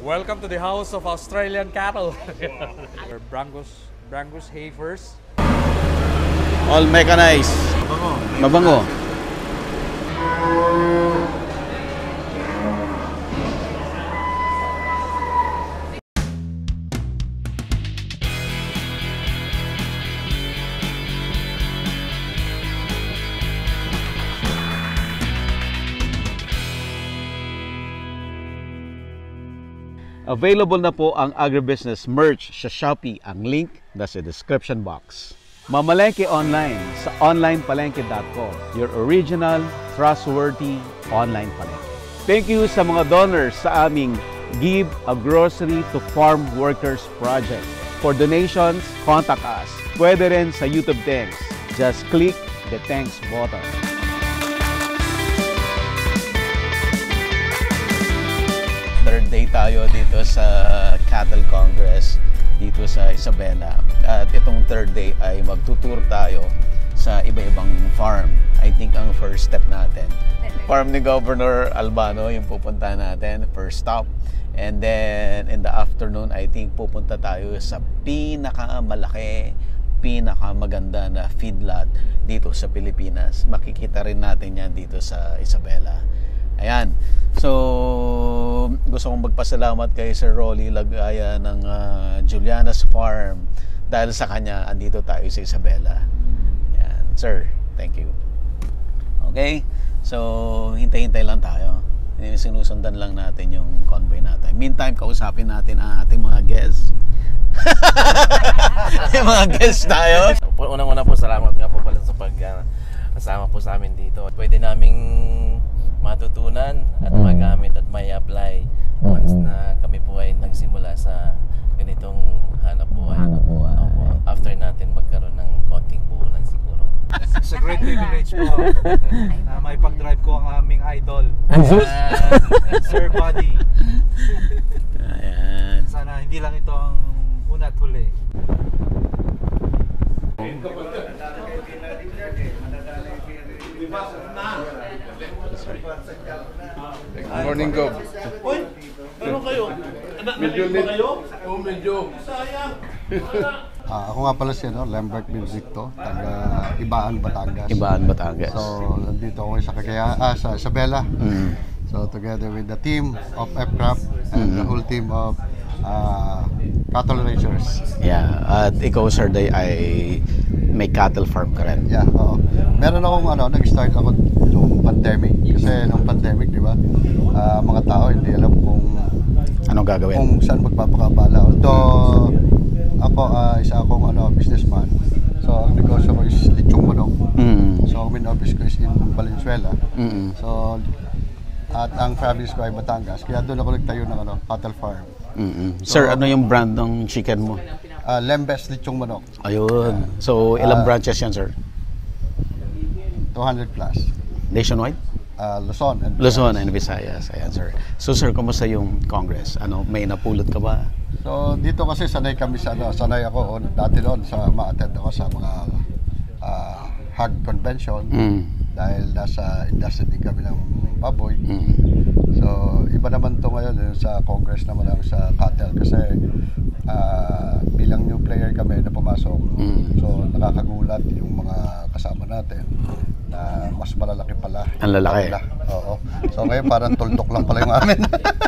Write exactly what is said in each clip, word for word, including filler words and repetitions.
Welcome to the house of Australian cattle. Brangus, Brangus Heifers. All mechanized. Mabango. Available na po ang agribusiness merch sa Shopee. Ang link nasa description box. Mamalengke online sa online palengke dot com. Your original, trustworthy online palengke. Thank you sa mga donors sa aming Give a Grocery to Farm Workers Project. For donations, contact us. Pwede rin sa YouTube Thanks. Just click the thanks button. Third day tayo dito sa Cattle Congress dito sa Isabela. At itong third day ay magtutour tayo sa iba-ibang farm. I think ang first step natin, farm ni Governor Albano yung pupunta natin, first stop. And then in the afternoon, I think pupunta tayo sa pinakamalaki, pinakamaganda na feedlot dito sa Pilipinas. Makikita rin natin yan dito sa Isabela. Ayan. So, gusto kong magpasalamat kay Sir Rolly Lagaya ng uh, Juliana's Farm. Dahil sa kanya, andito tayo sa Isabela. Ayan. Sir, thank you. Okay? So, hintay-hintay lang tayo. Sinusundan lang natin yung convoy natin. Meantime, kausapin natin ang ating mga guests. Yung mga guests tayo. Unang-una po, salamat nga po pala sa pag-asama uh, po sa amin dito. Pwede naming matutunan at magamit at may apply once na kami po ay nagsimula sa ganitong hanap buhay. Hanap buhay. Opo, after natin magkaroon ng konting puhunan siguro. It's a great privilege po na may pag-drive ko ang aming idol, Sir Buddy. Ayan. Sana hindi lang ito ang una at huli. Good morning, Gob. Uy! Meron kayo? Medyo ba kayo? Oo, medyo. Sayang! Ah, ako nga pala si ano, Lambert Benedicto, taga Ibaan, Batangas. Ibaan, Batangas. So, nandito ako sa Cagayan, ah, sa Isabela. Mm. So, together with the team of F-Crop and Mm. the whole team of uh, cattle raisers. Yeah. At ikaw, Sir Day, ay may cattle farm ka rin. Yeah, oo. Meron akong ano, nag-start ako nung pandemic. Kasi nung pandemic, di ba, ah, mga tao hindi alam kung Anong gagawin? kung saan magpapakabala. Although, ako, uh, isa akong ano, businessman. So, ang negosyo ko is lechong manok. Mm. So, ang main office ko is in Valenzuela. Mm. So, at ang province ko ay Batangas. Kaya doon ako nagtayo ng ano, cattle farm. Mm. Sir, ano yung brand ng chicken mo? Uh, Lembes lechong manok. Ayun. So, ilang Ah. branches yan, sir? two hundred plus. Nationwide? Uh, Luzon and Luzon and Visayas. Ayan, sir. So, sir, kumusta yung Congress? Ano, may napulot ka ba? So, dito kasi sanay kami sa ano, sanay ako on, dati doon sa ma-attend ako sa mga uh, hog convention. Mm. Dahil nasa industry din kami ng baboy. Mm. So, iba naman to ngayon eh, sa Congress naman lang sa cattle kasi uh, bilang new player kami na pumasok. Mm. So, nakakagulat yung mga kasama natin na mas malalaki pala. Ang lalaki. Pala. Oo. So, ngayon parang tuldok lang pala yung amin.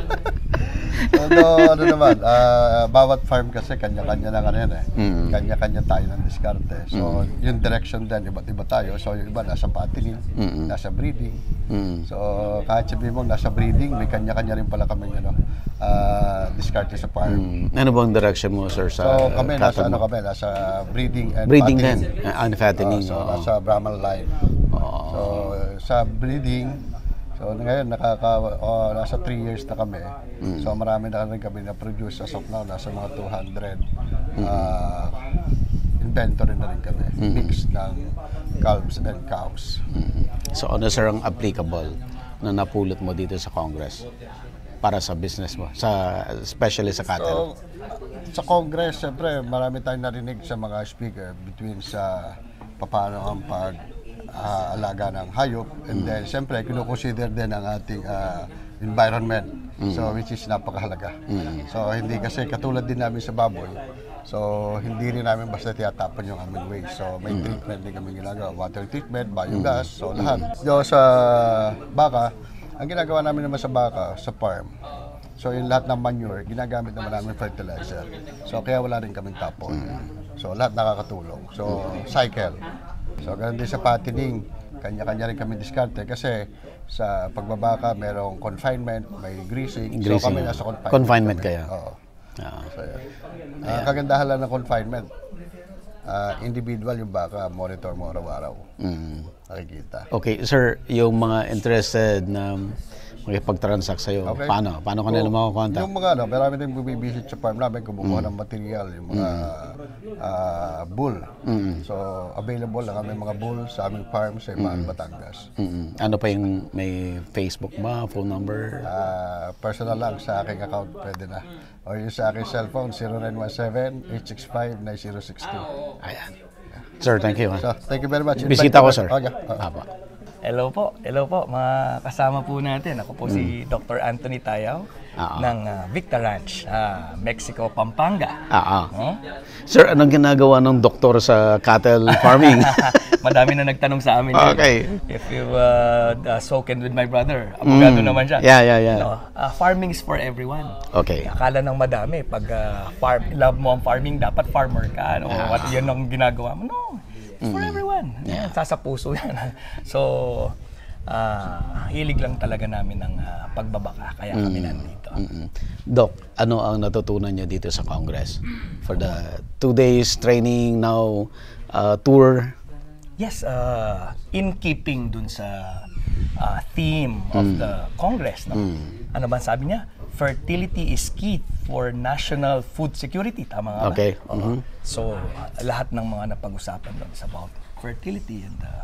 So, no, ano naman, uh, bawat farm kasi kanya-kanya lang ano yan eh. Mm. Kanya-kanya tayo ng diskarte. So, Mm. yung direction din, iba't-iba tayo. So, yung iba nasa fattening, Mm. nasa breeding. Mm. So, kahit sabihin mo nasa breeding, may kanya-kanya rin pala kami ano, uh, diskarte sa farm. Mm. Ano bang direction mo, sir, sa So, kami nasa cattle ano mo? kami, nasa breeding and Breeding fattening. din. Uh, and fattening. Uh, so, oo. nasa Brahman line. Oo. So, sa breeding, so ngayon nakaka oh, nasa three years na kami. Mm. So marami na rin kami na produce as of now, nasa mga two hundred uh, inventory na rin kami. Mm. Mix ng calves and cows. Mm. So, ano, sir, ang applicable na napulot mo dito sa Congress para sa business mo, sa especially sa cattle? So, sa Congress, siyempre, marami tayong narinig sa mga speaker between sa paano ang pag uh, alaga ng hayop and then siyempre kinukonsider din ang ating uh, environment. So which is napakahalaga. So hindi kasi katulad din namin sa baboy. So hindi rin namin basta tiyatapon yung aming waste. So may treatment din kami ginagawa, water treatment, biogas, so lahat. So sa baka, ang ginagawa namin naman sa baka, sa farm. So yung lahat ng manure, ginagamit naman namin fertilizer. So kaya wala rin kaming tapon. So lahat nakakatulong. So cycle. So ganun din sa fattening, kanya-kanya rin kami diskarte kasi sa pagbabaka merong confinement, may greasing. Greasing. So kami nasa confinement. Confinement kami. kayo? Oo. Ah. So, yan. Ang kagandahan lang ng confinement, uh, individual yung baka, monitor mo araw-araw. Mm. Nakikita. Okay, sir, yung mga interested na makipag-transact sa'yo, Okay. paano? Paano ka nila So, makakontak? Yung mga ano, marami din bumibisit sa farm namin, kumukuha ng material, yung mga ah, bull. So, available lang kami mga bull sa aming farm sa Imaan, Batangas. Mm-mm. Ano pa yung may Facebook ba, phone number? Ah, personal lang sa aking account, pwede na. O yung sa aking cellphone, zero nine one seven, eight six five, nine zero six two. Ayan. Sir, thank you. So, thank you very much. Bisita ko, sir. Okay. Apa. Hello po, hello po, mga kasama po natin. Ako po si Doctor Anthony Tayaw Oo. ng uh, Victor Ranch, ah, Mexico, Pampanga. Ah, ah. Huh? Sir, anong ginagawa ng doktor sa cattle farming? Madami na nagtanong sa amin. yun. Okay. If you uh, uh, spoken with my brother, abogado naman siya. Yeah, yeah, yeah. No, uh, farming is for everyone. Okay. Akala ng madami, pag uh, farm, love mo ang farming, dapat farmer ka. O what yun ang ginagawa mo. No, it's for everyone. Yeah. Yan, sa puso yan. So, uh, hilig lang talaga namin ng uh, pagbabaka. Kaya kami nandito. Mm-mm. Doc, ano ang natutunan nyo dito sa Congress? For the two days training, now uh, tour? Yes, uh, in keeping dun sa uh, theme of the Congress. No? Ano ba sabi niya? Fertility is key for national food security. Tama nga ba? Okay. Oo. So, uh, lahat ng mga napag-usapan doon is about fertility and uh,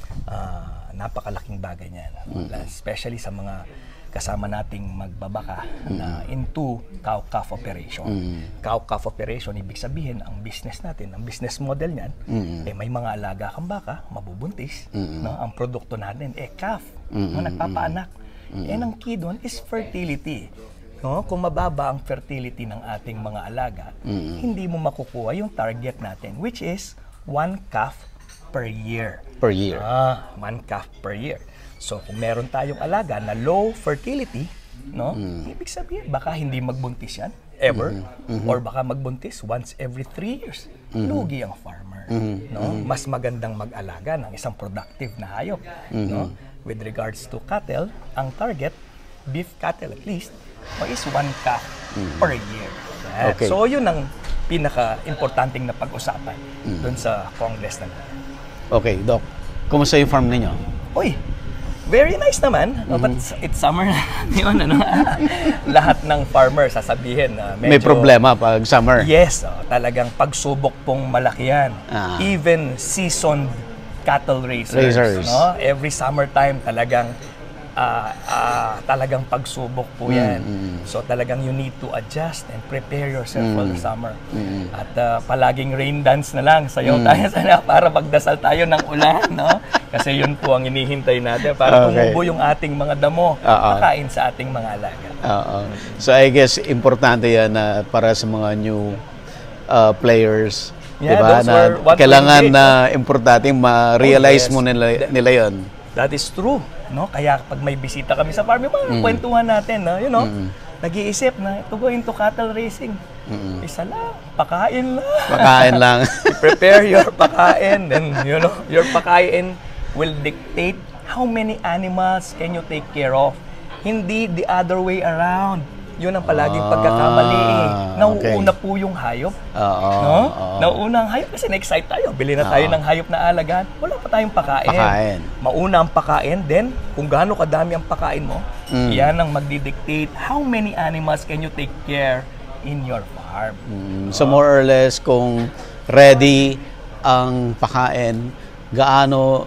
uh, napakalaking bagay niyan. Especially sa mga kasama nating magbabaka na into cow-calf operation. Cow-calf operation, ibig sabihin, ang business natin, ang business model niyan, eh, may mga alaga kang baka, mabubuntis. No? Ang produkto natin, eh, calf, no? Nagpapaanak. Eh, ang key doon is fertility. No? Kung mababa ang fertility ng ating mga alaga, hindi mo makukuha yung target natin, which is one calf per year. Per year. Ah, one calf per year. So, kung meron tayong alaga na low fertility, no? Ibig sabihin, baka hindi magbuntis yan, ever. Or baka magbuntis once every three years. Lugi ang farmer. No? Mas magandang mag-alaga ng isang productive na hayop. No? With regards to cattle, ang target, beef cattle at least, o is one calf per year. Yan. Okay. So, yun ang pinaka-importanting na pag-usapan dun sa Congress na natin. Okay, Doc. Kumusta yung farm ninyo? Uy, very nice naman, no, but it's, it's summer na yun, ano? Lahat ng farmer sasabihin na medyo... May problema pag summer. Yes, oh, talagang pagsubok pong malaki yan. Ah. Even seasoned cattle raisers, Raisers. no? Every summertime talagang ah, ah, talagang pagsubok po yan. So talagang you need to adjust and prepare yourself for the summer. At ah, palaging rain dance na lang, sayaw tayo sana para magdasal tayo ng ulan, no? Kasi yun po ang inihintay natin para Okay. tumubo yung ating mga damo, Oo. makain sa ating mga alaga. Oo. So I guess importante yan na para sa mga new uh, players, Yeah, diba? those Na were what we kailangan did. na importante ma-realize Oh, yes. mo nila, nila yon. That is true, no? Kaya pag may bisita kami sa farm, yung mga kwentuhan natin, no? You know, nag-iisip na to go into cattle racing. Isa lang, pakain lang. Pakain lang. Prepare your pakain, then you know, your pakain will dictate how many animals can you take care of. Hindi the other way around. Yun ang palaging Ah, pagkakamali eh. Nauuna okay. po yung hayop. Oo, No? oo. Nauuna ang hayop kasi na-excite tayo. Bili na tayo ng hayop na alagaan. Wala pa tayong pakain. Pakain. Mauna ang pakain, then kung gaano kadami ang pakain mo, Mm. yan ang magdidictate how many animals can you take care in your farm. Mm, so more or less, kung ready ang pakain, gaano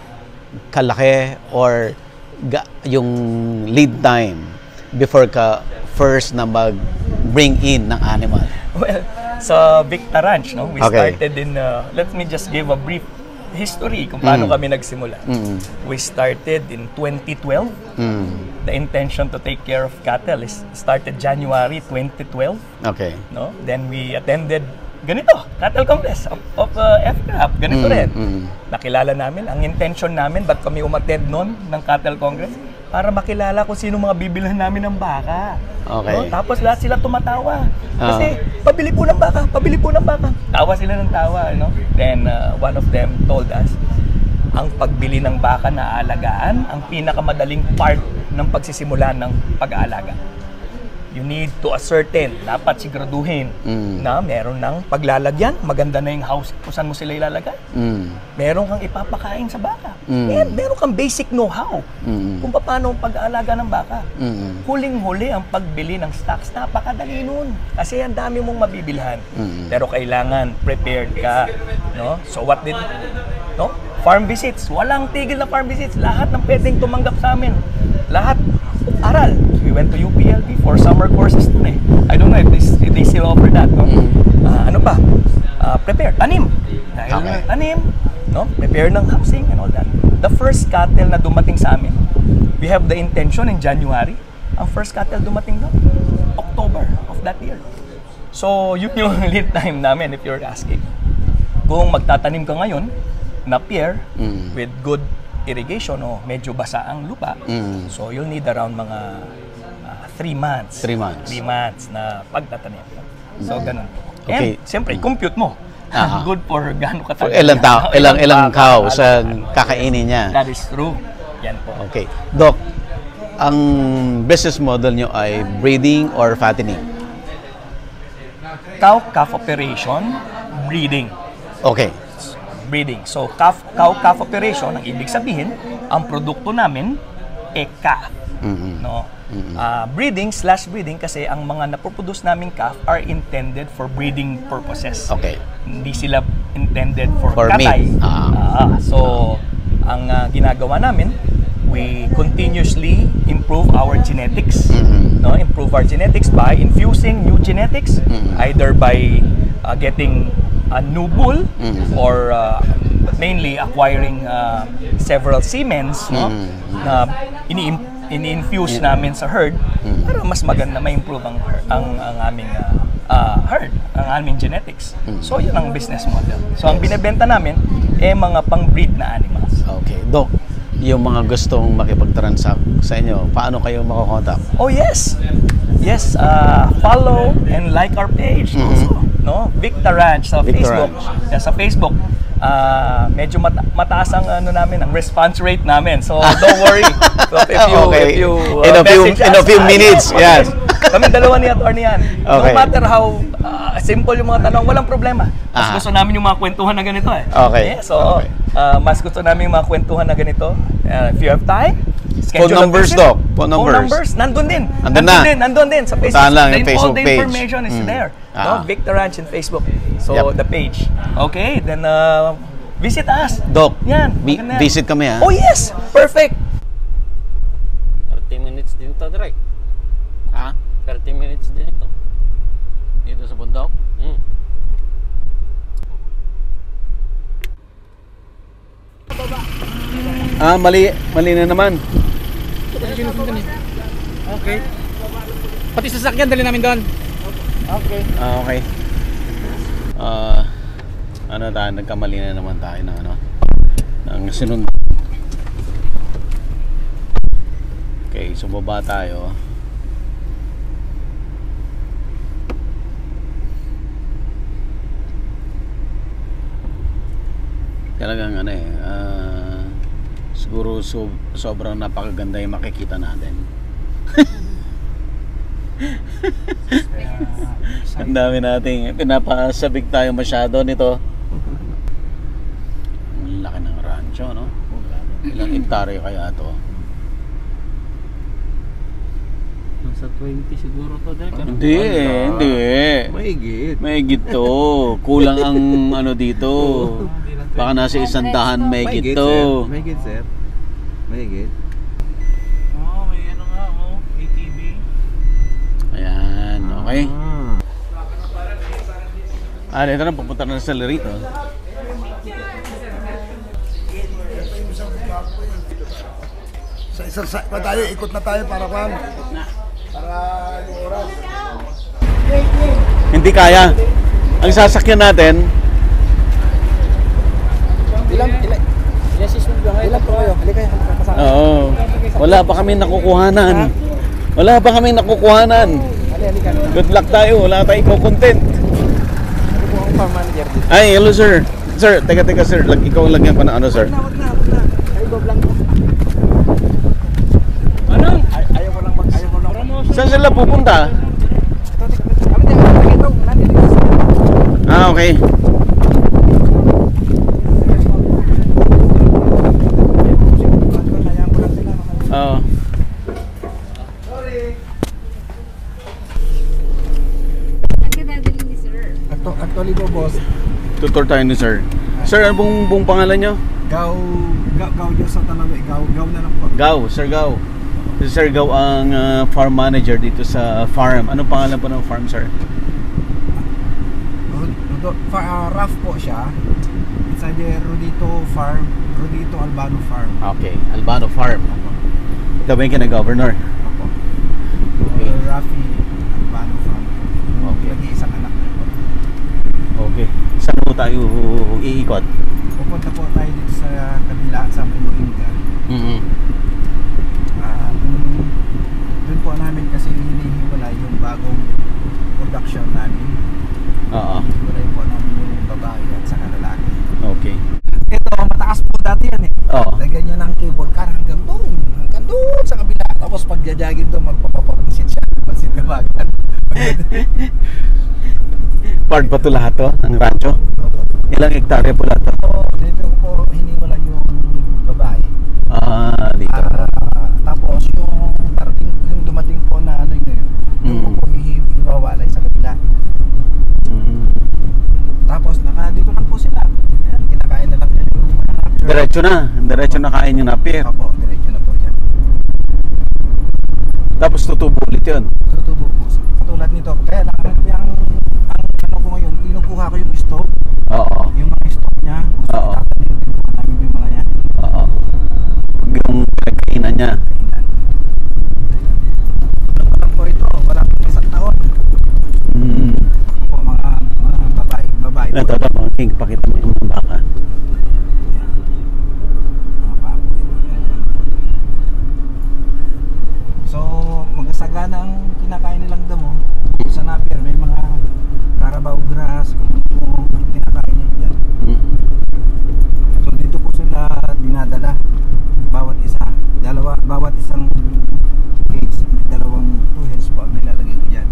kalaki or ga, yung lead time before ka first na mag-bring in ng animal? Well, sa Victor Ranch, no, we Okay. started in, uh, let me just give a brief history kung paano Mm. kami nagsimula. Mm. We started in twenty twelve. Mm. The intention to take care of cattle is started January twenty twelve. Okay. No? Then we attended ganito, Cattle Congress of, of uh, F C A P. Ganito Mm, rin. mm. Nakilala namin, ang intention namin, ba't kami umattend noon ng Cattle Congress? Para makilala kung sino mga bibilhan namin ng baka. Okay. No? Tapos lahat sila tumatawa. Ah. Kasi, pabili po ng baka, pabili po ng baka. Tawa sila ng tawa. No? Then, uh, one of them told us, ang pagbili ng baka na aalagaan, ang pinakamadaling part ng pagsisimula ng pag-aalaga. You need to ascertain, dapat siguraduhin Mm. na meron ng paglalagyan, maganda na yung house kung saan mo sila ilalagay. Mm. Meron kang ipapakain sa baka. Mm. And meron kang basic know-how Mm. kung paano ang pag-aalaga ng baka. Mm. Huling-huli ang pagbili ng stocks, napakadali nun. Kasi ang dami mong mabibilhan. Mm. Pero kailangan prepared ka, no? So what did no? Farm visits, walang tigil na farm visits. Lahat ng pwedeng tumanggap sa amin. Lahat aral. We went to U P L B for summer courses dun eh. I don't know if they, if they still offer that, no? Mm. Ah, ano pa? Ah, prepare, tanim. Dahil Okay. tanim, no? Prepare ng housing and all that. The first cattle na dumating sa amin, we have the intention in January. Ang first cattle dumating doon, October of that year. So, yun yung lead time namin if you're asking. Kung magtatanim ka ngayon na pear Mm. with good irrigation o medyo basa ang lupa, Mm. so you'll need around mga uh, three months. Three months. Three months na pagtatanim. So, ganun po. Okay. And, siyempre, compute mo. Ah. Good for gaano For katagal. ilang tao, ilang ilang baka, cow ano, sa kakainin niya. That is true. Yan po. Okay. Doc, ang business model nyo ay breeding or fattening? Cow-calf operation, breeding. Okay. Breeding. So, calf, cow-calf operation, ang ibig sabihin, ang produkto namin, e calf. Mm-mm. No? Ah, breeding slash breeding kasi ang mga napoproduce naming calf are intended for breeding purposes. Okay. Hindi sila intended for, For katay. meat. Ah. Ah, so, ang ah, ginagawa namin, we continuously improve our genetics. Mhm. No, improve our genetics by infusing new genetics, Mhm. either by uh, getting a new bull Mhm. or uh, mainly acquiring uh, several semens, no, Mhm. na ini ini-infuse namin sa herd Mhm. para mas maganda ma-improve ang her- ang, ang aming uh, uh, herd, ang aming genetics. Mhm. So yun ang business model. So ang binebenta namin eh mga pang-breed na animals. Okay. Doc, yung mga gustong makipag-transact sa inyo, paano kayo makakontak? Oh yes. Yes, uh, follow and like our page Mhm. also, no? Victor Ranch sa Victor Facebook. Ranch. Yeah, sa Facebook. Uh, medyo mata- mataas ang ano namin, ang response rate namin. So don't worry. So if you Okay. if you uh, In a few- message in a us, few ah, minutes, yes, yan. yes. Kami dalawa ni Atty. yan. Okay. No matter how uh, simple yung mga tanong, walang problema. Mas Ah. gusto namin yung mga kwentuhan na ganito eh. Okay. Yeah, so Okay. uh, mas gusto namin yung mga kwentuhan na ganito. Uh, if you have time, schedule a numbers, visit. Doc. Phone numbers. numbers, nandun din. Andun na. din, nandun din sa Facebook. Puntahan lang yung Then Facebook all the page. information is Mm. there. Ah. No? Victor Ranch in Facebook. So, Yep. the page. Okay, then uh, visit us. Doc, Yan. bi- maganda yan. visit kami ha. Oh yes, perfect. thirty minutes din ito, direct. Ha? thirty minutes din ito. Dito sa bundok? Hmm. Ah, mali, mali na naman. Okay. Pati sasakyan, dali namin doon. Okay. Ah, okay. Ah, ano tayo, nagkamali na naman tayo ng ano, ng sinunod. Okay, so baba tayo. Talagang ano eh, ah, siguro so, sobrang napakaganda yung makikita natin. Ang dami nating pinapasabik tayo masyado nito. Ang laki ng rancho, no? Ilang hektarya kaya to? Nasa twenty siguro to, direct. Hindi eh, hindi. Mahigit. Mahigit to. Kulang ang ano dito. Baka nasa isang dahan mahigit to. Mahigit, sir. Mahigit. Oh, may ano nga, oh, A T V. Ayan, okay. Ah. Ah, dito na, pupunta na sa Larito. mag-exercise pa tayo, ikot na tayo para kan. Para yung oras. Hindi kaya. Ang sasakyan natin, Ilan, ilan, ilan sis mo ba? Ilan po kayo? Halika kayo, kasama. oo, wala pa kami nakukuhanan. Wala pa kami nakukuhanan. Halika, halika. Good luck tayo, wala tayong iko-content. Ano po ang farm manager dito? Ay, hello sir. Sir, teka teka sir, Lag, ikaw lagyan ko ng ano sir. Wag na, wag na. Ay, go lang po. Ano? Ay, ayaw ko lang mag, ayaw ko lang mag. Saan sila pupunta? Ito, ito, ito. Kami din, kami ito. Nandito kasi. Ah, okay. Hayaan ko lang sila. Oo. Ang kinadali ni sir. Actu- Actually po, boss, Tutor tayo ni sir. Sir, ano pong buong pangalan nyo? gaw, gaw, gaw Diyos sa talaga, eh. gaw, gaw na lang po. Gao, Sir Gao. Si Sir Gao ang ah, farm manager dito sa farm. Anong pangalan po ng farm, sir? Rodo, fa, uh, rough po siya. It's a Rodito Farm, Rodito Albano Farm. Okay, Albano Farm. Ito ba yung kina-governor? Opo. Okay. Uh, Rafi Albano Farm. Okay. Nag-iisang anak niya po. Okay. Saan po tayo iikot? Pupunta po tayo dito sa kabila, sa Puluingan. Mm-hmm. Uh, doon po namin kasi hinihiwalay yung bagong production namin. Oo. Hiwalay po namin yung babae at saka lalaki. Okay. Ito, mataas po dati yan eh. Oo. Lagyan niya ng cable car hanggang doon. Hanggang doon sa kabila. Tapos pag jajagin doon, magpapapansin siya. Pansin ka bagan. Part pa to lahat to, ang rancho? Ilang hektarya po lahat to? So, dito ko po hiniwala yung babae. Ah, dito. Ah, tapos yung parating, yung dumating po na ano yun, yung Mm. po hi- hiwawalay sa kabila. Mm. Tapos naka dito lang po sila. Ayan, kinakain na lang nila yung mga napir. Diretso na. Diretso na kain yung napir. Opo, diretso na po yan. Tapos tutubo ulit yun. Tutubo po. Katulad nito. Kaya lang, yung, ang ano ko ngayon, kinukuha ko yung stove. Oo. Yung mga stove niya. Gusto Oo. itapanin din po namin yung mga yan. Oo. Yung pinagkainan niya. Kainan. Ano lang po ito? Wala po isang taon. Mm. Po, mga, mga babae. Babae. Ito, ito, mga king, pakita mo yung mga baka. Mga baboy. So, magasagana ang kinakain nilang damo. Sa napir, may mga Carabao grass, kung ano po kinakain nila dyan. Mm. So, dito po sila dinadala. Bawat isa. Dalawa, bawat isang cage, may dalawang two heads po ang nilalagay ko dyan.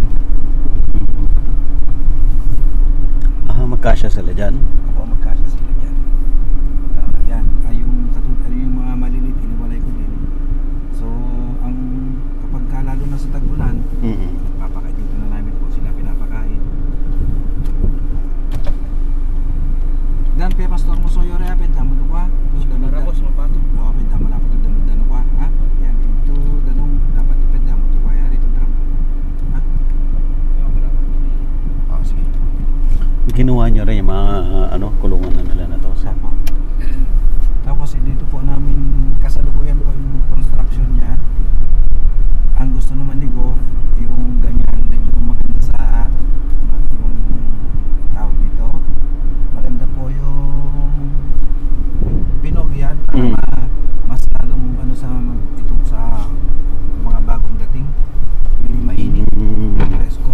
Ah, magkasya sila dyan. Ako magkasya sila dyan. Uh, yan, ay yung, katulad, ay yung mga malilit, iniwalay ko din. So, ang kapag ka, lalo na sa tag-ulan, Mm. papakain dito na namin po sila pinapakain. Dan pe pastor mo soyo re apet damo to kwa. Marapos mo pato. Oo, apet damo na pato dano dano kwa. Ha? Yan ito danong dapat ipet damo to kwa yari to drum. Ha? Oh, sige. Ginawa niyo rin yung mga ah, ano, kulungan na nila na to. Sa... Opo. Tapos eh, dito po namin kasalukuyan po yung construction niya. Ang gusto naman ni Go, yung ganyan, medyo maganda sa yung tawag dito. Maganda po yung pinog yan para Mm. ma- mas lalong ano sa itong sa mga bagong dating. Hindi mainit. Mm. Presko.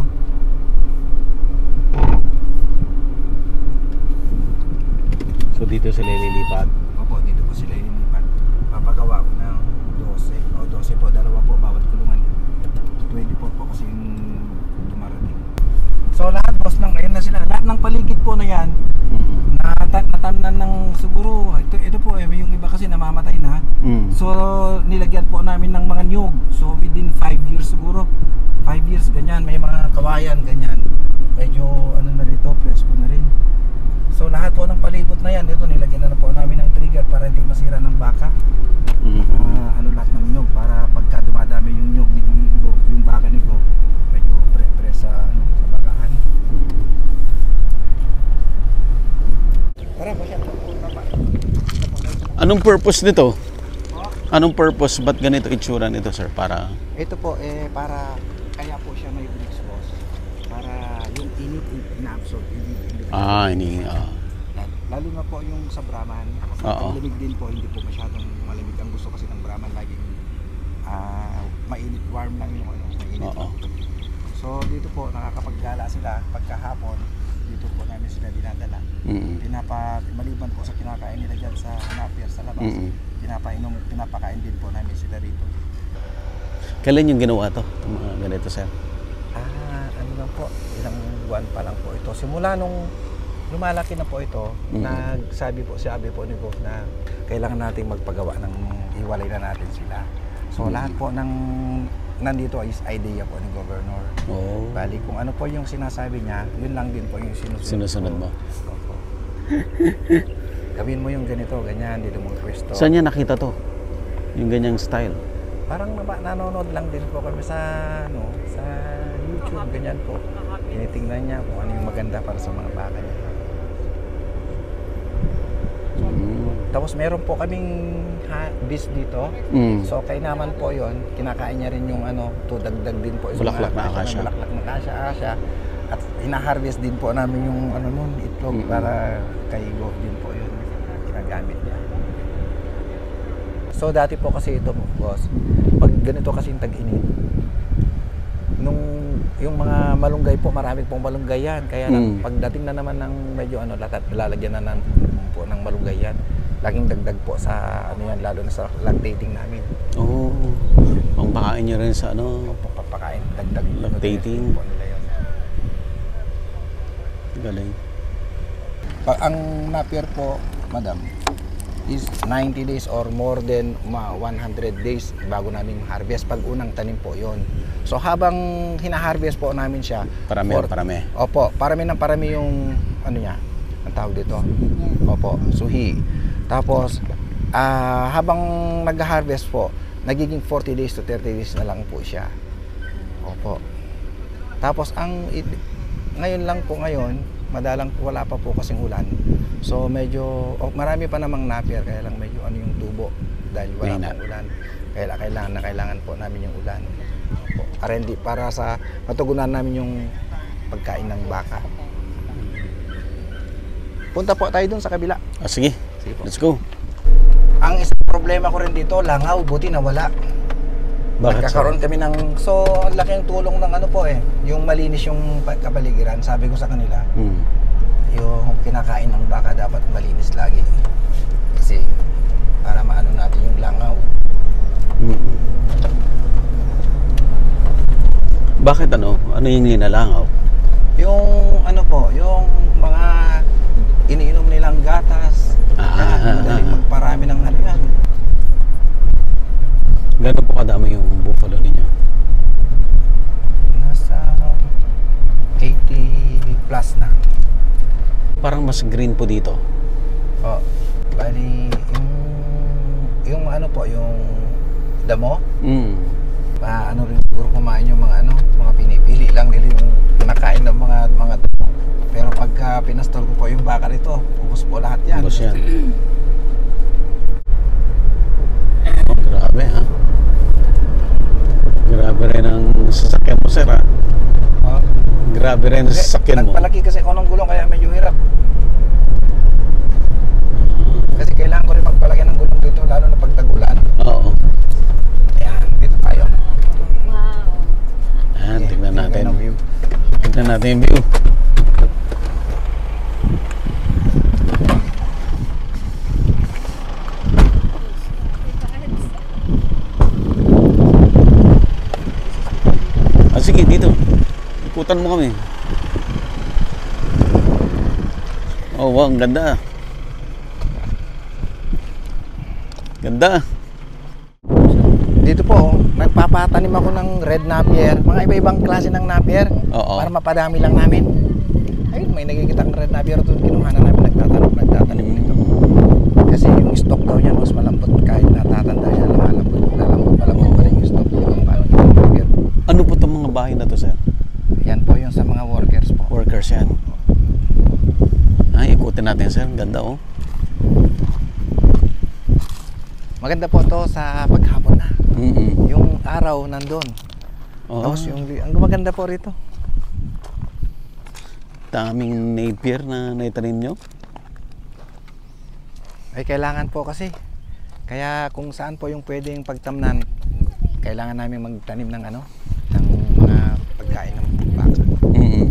So dito sila lilipat. Opo, dito po sila ililipat. Papagawa ko ng twelve o twelve po, dalawa po bawat kulungan. twenty-four po kasi yung dumarating. So lahat boss ng ayun na sila, lahat ng paligid po na yan Mm. natan natamnan ng siguro ito ito po eh may yung iba kasi namamatay na. Mm. So nilagyan po namin ng mga nyug. So within five years siguro. five years ganyan, may mga kawayan ganyan. Medyo ano na rito, presko na rin. So lahat po ng palibot na yan, ito nilagyan na, na po namin ng trigger para hindi masira ng baka. Mm. Ah, ano lahat ng nyug para pagka dumadami yung nyug ni Go, yung baka ni Go, medyo pre-pre sa ano sa bakahan. Tara, pasya. Anong purpose nito? Anong purpose? Ba't ganito itsura nito, sir? Para... Ito po, eh, para, kaya po siya may bricks, boss. Para yung init, ina-absorb, hindi, hindi. Ah, ini... ah. Lalo na po yung sa Brahman. Kasi Oo. malamig din po, hindi po masyadong malamig. Ang gusto kasi ng Brahman laging ah, mainit, warm lang yung ano, mainit. Oo. So dito po, nakakapagdala sila pagkahapon. Dito po namin sila dinadala. Mm. Pinapa, maliban po sa kinakain nila dyan sa napier sa labas, Mm. pinapainom, pinapakain din po namin sila rito. Kailan yung ginawa to? Itong mga ganito, sir? Ah, ano lang po, ilang buwan pa lang po ito. Simula nung lumalaki na po ito, Mm. nagsabi po, sabi po ni Bob na kailangan nating magpagawa ng iwalay na natin sila. So Mm. lahat po ng nandito is idea po ni Governor. Oo. Bali kung ano po yung sinasabi niya, yun lang din po yung sinusunod, Sinusunod mo. Opo. Gawin mo yung ganito, ganyan, dito mong pwesto. Saan niya nakita to? Yung ganyang style? Parang naba- nanonood lang din po kami sa ano, sa YouTube, ganyan po. Tinitingnan niya kung ano yung maganda para sa mga baka niya. Mm. Tapos meron po kaming ha, bis dito. Mm. So kay naman po yon, kinakain niya rin yung ano, to dagdag din po yung Bulaklak na akasya. Bulaklak na akasya, akasya. At hina-harvest din po namin yung ano nun, itlog Mm. para kay Gof din po yun ginagamit niya. So dati po kasi ito, boss, pag ganito kasi yung tag-init, nung yung mga malunggay po, marami pong malunggay yan. Kaya Mm. pagdating na naman ng medyo ano, latat, lalagyan na ng, po ng malunggay yan. Laging dagdag po sa ano yan, lalo na sa lactating namin. Oo. Oh, pangpakain niyo rin sa ano? Papakain, dagdag. Lactating. Po nila yun. Galing. Pag ang napier po, madam, is ninety days or more than ma one hundred days bago namin harvest pag unang tanim po yon. So habang hina-harvest po namin siya, Parami, for- parami. Opo, parami ng parami yung ano niya, ang tawag dito. Opo, suhi. Tapos ah, habang nag-harvest po, nagiging forty days to thirty days na lang po siya. Opo. Tapos ang it- ngayon lang po ngayon, madalang wala pa po kasing ulan. So medyo oh, marami pa namang napier, kaya lang medyo ano yung tubo dahil wala May na. pang ulan. Kaya kailangan na kailangan po namin yung ulan. Opo. Para hindi para sa matugunan namin yung pagkain ng baka. Punta po tayo dun sa kabila. Ah, sige. Sige po. Let's go. Ang isang problema ko rin dito, langaw, buti nawala. Bakit, sir? Nagkakaroon kami ng, so ang laking tulong ng ano po eh, yung malinis yung kapaligiran. Sabi ko sa kanila, Mm. yung kinakain ng baka dapat malinis lagi. Kasi para maano natin yung langaw. Mm. Bakit ano? Ano yung linalangaw? Yung ano po, yung mga iniinom nilang gatas, Ah, yan, ah, madaling ah. magparami ng ano yan. Gano'n po kadami yung buffalo ninyo? Nasa eighty plus na. Parang mas green po dito. Oh, bali yung yung ano po, yung damo, Mm. ah, ano rin siguro kumain yung mga ano, mga pinipili lang nila yung kinakain ng mga mga damo. Pero pagka pinastol ko po yung baka rito, ubos po lahat yan. Ubos yan. Oh, grabe ha. Grabe rin ang sasakyan mo, sir ha. Oh. Grabe rin ang sasakyan mo. Nagpalaki kasi ako ng gulong kaya medyo hirap. Kasi kailangan ko rin magpalaki ng gulong dito lalo na pag tag-ulan. Oo. Ayan, dito tayo. Wow. Ayan, tignan natin. Tingnan ang view. Tignan natin yung view. Ah, sige, dito. Ikutan mo kami. Oh, wow, ang ganda. Ganda. Dito po, nagpapatanim ako ng red napier, mga iba-ibang klase ng napier Oo. para mapadami lang namin. Ayun, may nakikitang red napier doon, kinuha na namin, nagtatanim, nagtatanim nito. Kasi yung stock daw niya, mas malambot kahit natatanda siya, malambot, malambot, malambot pa rin yung stock yung ano, yung napier. Ano po itong mga bahay na to, sir? Yan po yung sa mga workers po. Workers yan. Ay, ikutin natin, sir. Ang ganda, oh. Maganda po to sa paghapon na. Mm-mm. Yung araw nandun. Oh. Tapos yung, ang gumaganda po rito. Daming napier na naitanim nyo. Ay kailangan po kasi. Kaya kung saan po yung pwedeng pagtamnan, kailangan namin magtanim ng ano, ng mga pagkain ng baka. Mm-mm.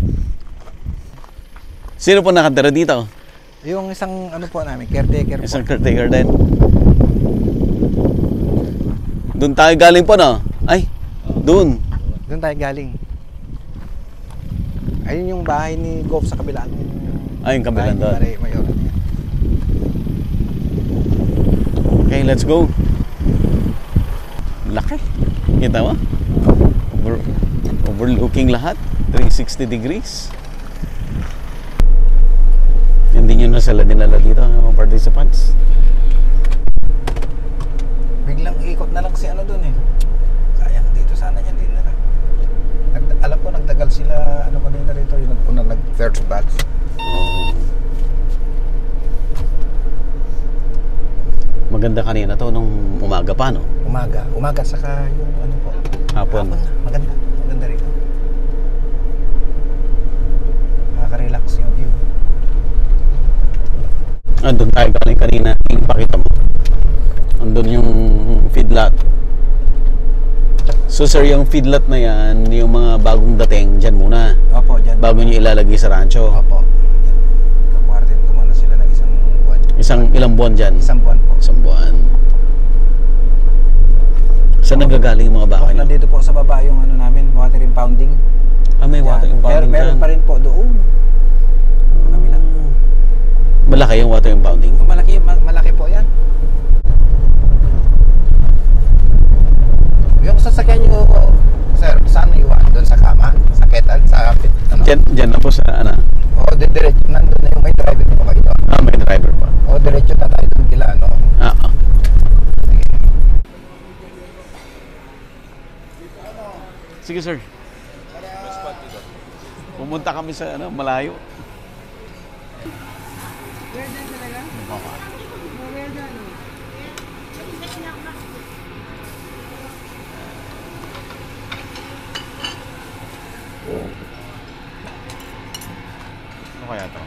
Sino po nakatira dito? Yung isang ano po namin, caretaker po. Isang caretaker din. Doon tayo galing po, no? Ay, doon. Doon tayo galing. Ayun yung bahay ni Goff sa kabila. Ay, yung kabilang doon. Bahay ni Mayor. Okay, let's go. Laki. Kita mo? Over, overlooking lahat. three sixty degrees. Hindi nyo na sila dinala dito, mga participants. Biglang ikot na lang si ano doon eh. Sayang, dito sana yan din na lang. Nag, alam ko, nagtagal sila, ano ba na rito, yung unang nag-first batch. Oh. Maganda kanina to nung umaga pa, no? Umaga. Umaga, saka yung ano po. Hapon. Hapon na. Maganda. Maganda rito. Nakaka-relax yung view. Andun tayo galing kanina. Ipakita mo. Andun yung feedlot. So sir, yung feedlot na yan, yung mga bagong dating, dyan muna. Opo, dyan. Bago nyo ilalagay sa rancho. Opo. Kakwartin ko muna sila ng isang buwan. Isang ilang buwan dyan? Isang buwan po. Isang buwan. Saan nagagaling yung mga baka Oh, nyo? nandito po sa baba yung ano namin, water impounding. Ah, may water Yan. impounding Mer meron dyan. pa rin po doon. Kami lang. Malaki yung water impounding? Malaki, ma malaki po yan. Yung sasakyan nyo, sir, saan iwan? Doon sa kama? Sa ketal? Sa pit? Ano? Dyan, dyan na po sa ano? O, diretso. Nandun na yung may driver nyo kayo doon. Ah, may driver pa. O, diretso na tayo doon kila, ano? Ah, ah. Sige sir. Pumunta kami sa ano, malayo. Ano kaya to?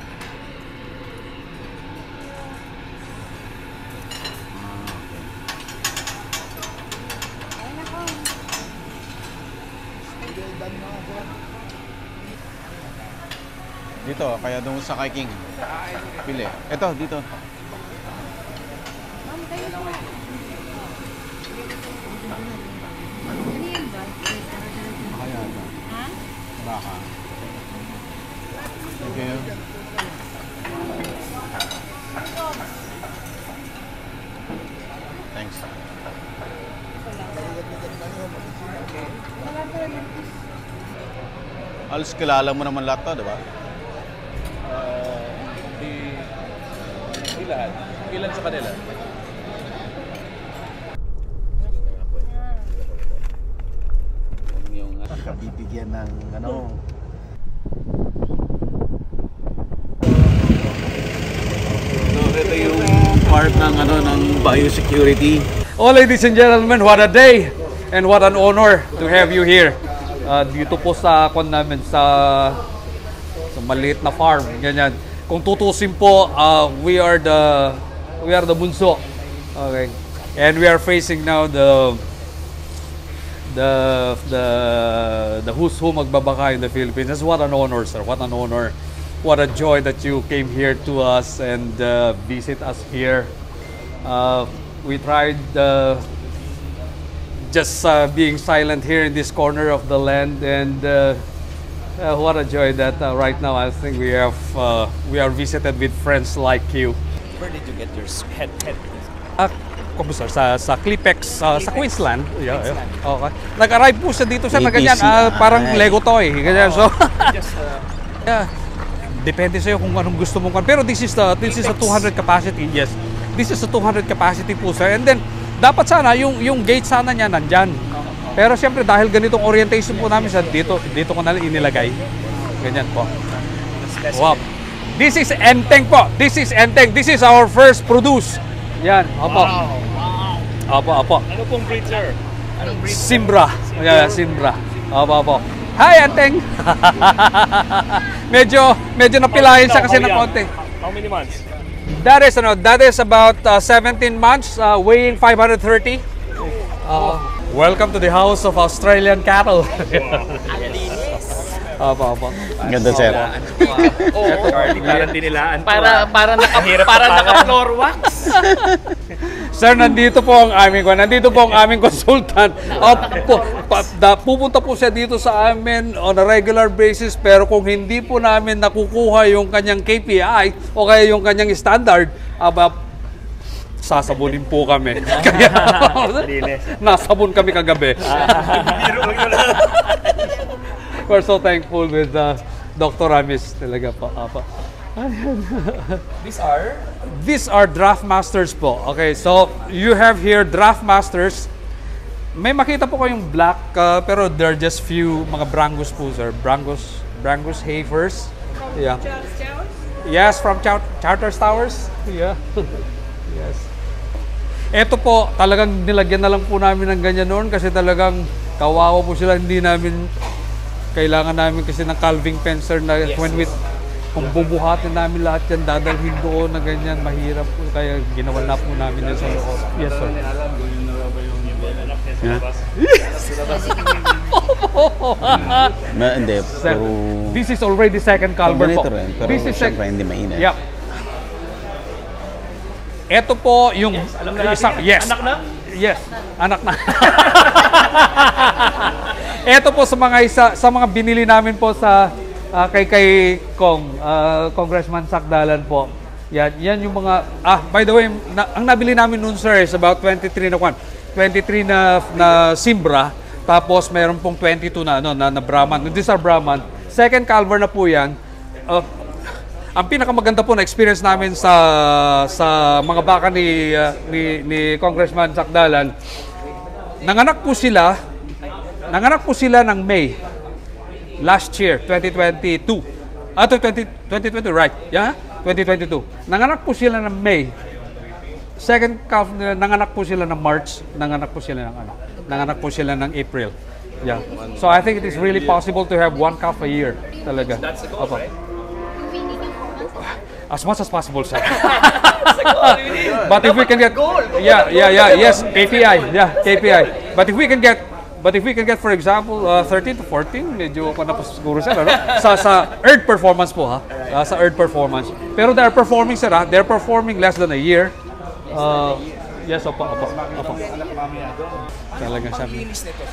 Dito, kaya doon sa King. Pili. Ito, dito. Kaya ito. Baka. Thank you. Thanks. Halos kilala mo naman lahat to, di ba? Di, di lahat. Ilan sa kanila? Yung Kabibigyan ng ano. So, ito yung part ng ano ng biosecurity. Oh, ladies and gentlemen, what a day and what an honor to have you here. Uh, dito po sa kon namin sa sa maliit na farm, ganyan. Kung tutusin po, uh, we are the we are the bunso. Okay. And we are facing now the the the the who's who magbabaka in the Philippines. That's what an honor, sir. What an honor. What a joy that you came here to us and uh, visit us here. Uh, we tried uh, just uh, being silent here in this corner of the land, and uh, uh, what a joy that uh, right now I think we have uh, we are visited with friends like you. Where did you get your head? head? Ah, kumusta? Sa sa Clipex, uh, sa Queensland. Yeah, yeah. Okay. Nag-arrive po siya dito sa na ganyan, ah, parang Lego toy, ganyan. So Just, uh, yeah. Depende sa'yo kung anong gusto mong. Pero this is the this is a two hundred capacity. Yes. This is a two hundred capacity po, sir. And then dapat sana yung yung gate sana niya nandyan. Pero siyempre dahil ganitong orientation po namin sa dito dito ko na lang inilagay. Ganyan po. Wow. This is Enteng po. This is Enteng. This is our first produce. Yan, opo. Apo, apo. Ano pong breed, sir? Anong breed? Simbra. Yeah, Simbra. Apo, apo. Hi, Anteng! medyo, medyo napilayan siya kasi ng konti. How many months? That is, ano, that is about uh, seventeen months, uh, weighing five hundred thirty. Uh, welcome to the house of Australian cattle. Apo, apo. Ganda, sir. Oo, Charlie, parang dinilaan. Para para naka para naka floor wax. Sir, nandito po ang aming nandito po ang aming consultant. Uh, po, pa, da, pupunta po siya dito sa amin on a regular basis, pero kung hindi po namin nakukuha yung kanyang K P I o kaya yung kanyang standard, aba, sasabunin po kami. Kaya nasabon kami kagabi. We're so thankful with uh, Doctor Ramis talaga po. Apa. These are? These are draft masters po. Okay, so you have here draft masters. May makita po kayong black, uh, pero they're just few mga Brangus po, sir. Brangus, Brangus Heifers. Yeah. Yes, from Chow Charters Towers. Yeah. Yes. Ito po, talagang nilagyan na lang po namin ng ganyan noon kasi talagang kawawa po sila, hindi namin kailangan namin kasi ng calving fencer na yes, when we kung bubuhatin namin lahat yan, dadalhin doon na ganyan, mahirap po. Kaya ginawa na po namin yan sa loob. Yes, sir. Yeah. Na, hindi, pero... This is already second calver po. Rin, pero This is siyempre hindi mainit. Yep. Ito po yung... Yes, alam na natin isang, yan. yes. Anak na? Yes, anak na. Ito po sa mga isa, sa mga binili namin po sa uh, kay kay Kong, uh, Congressman Sakdalan po. Yan, yan yung mga ah by the way, na, ang nabili namin noon, sir, is about twenty-three na kwan. twenty-three na na Simbra, tapos mayroon pong twenty-two na ano na, na Brahman. These are Brahman. Second calver na po yan. Uh, ang pinakamaganda po na experience namin sa sa mga baka ni uh, ni, ni Congressman Sakdalan. Nanganak po sila Nanganak po sila ng May last year, twenty twenty-two. Ah, twenty twenty, right? Yeah, twenty twenty-two. Nanganak po sila ng May. Second calf nila, nanganak po sila ng March. Nanganak po sila ng ano? Nanganak po sila ng April. Yeah. So I think it is really possible to have one calf a year. Talaga. That's the goal, right? As much as possible, sir. But if we can get, yeah, yeah, yeah, yes, K P I, yeah, K P I. But if we can get But if we can get, for example, uh, thirteen to fourteen, medyo pa na po siguro sir, ano? Sa, sa earth performance po, ha? Uh, sa earth performance. Pero they're performing, sir, ha? They're performing less than a year. Uh, yes, opo, opo, opo. Talagang sabi.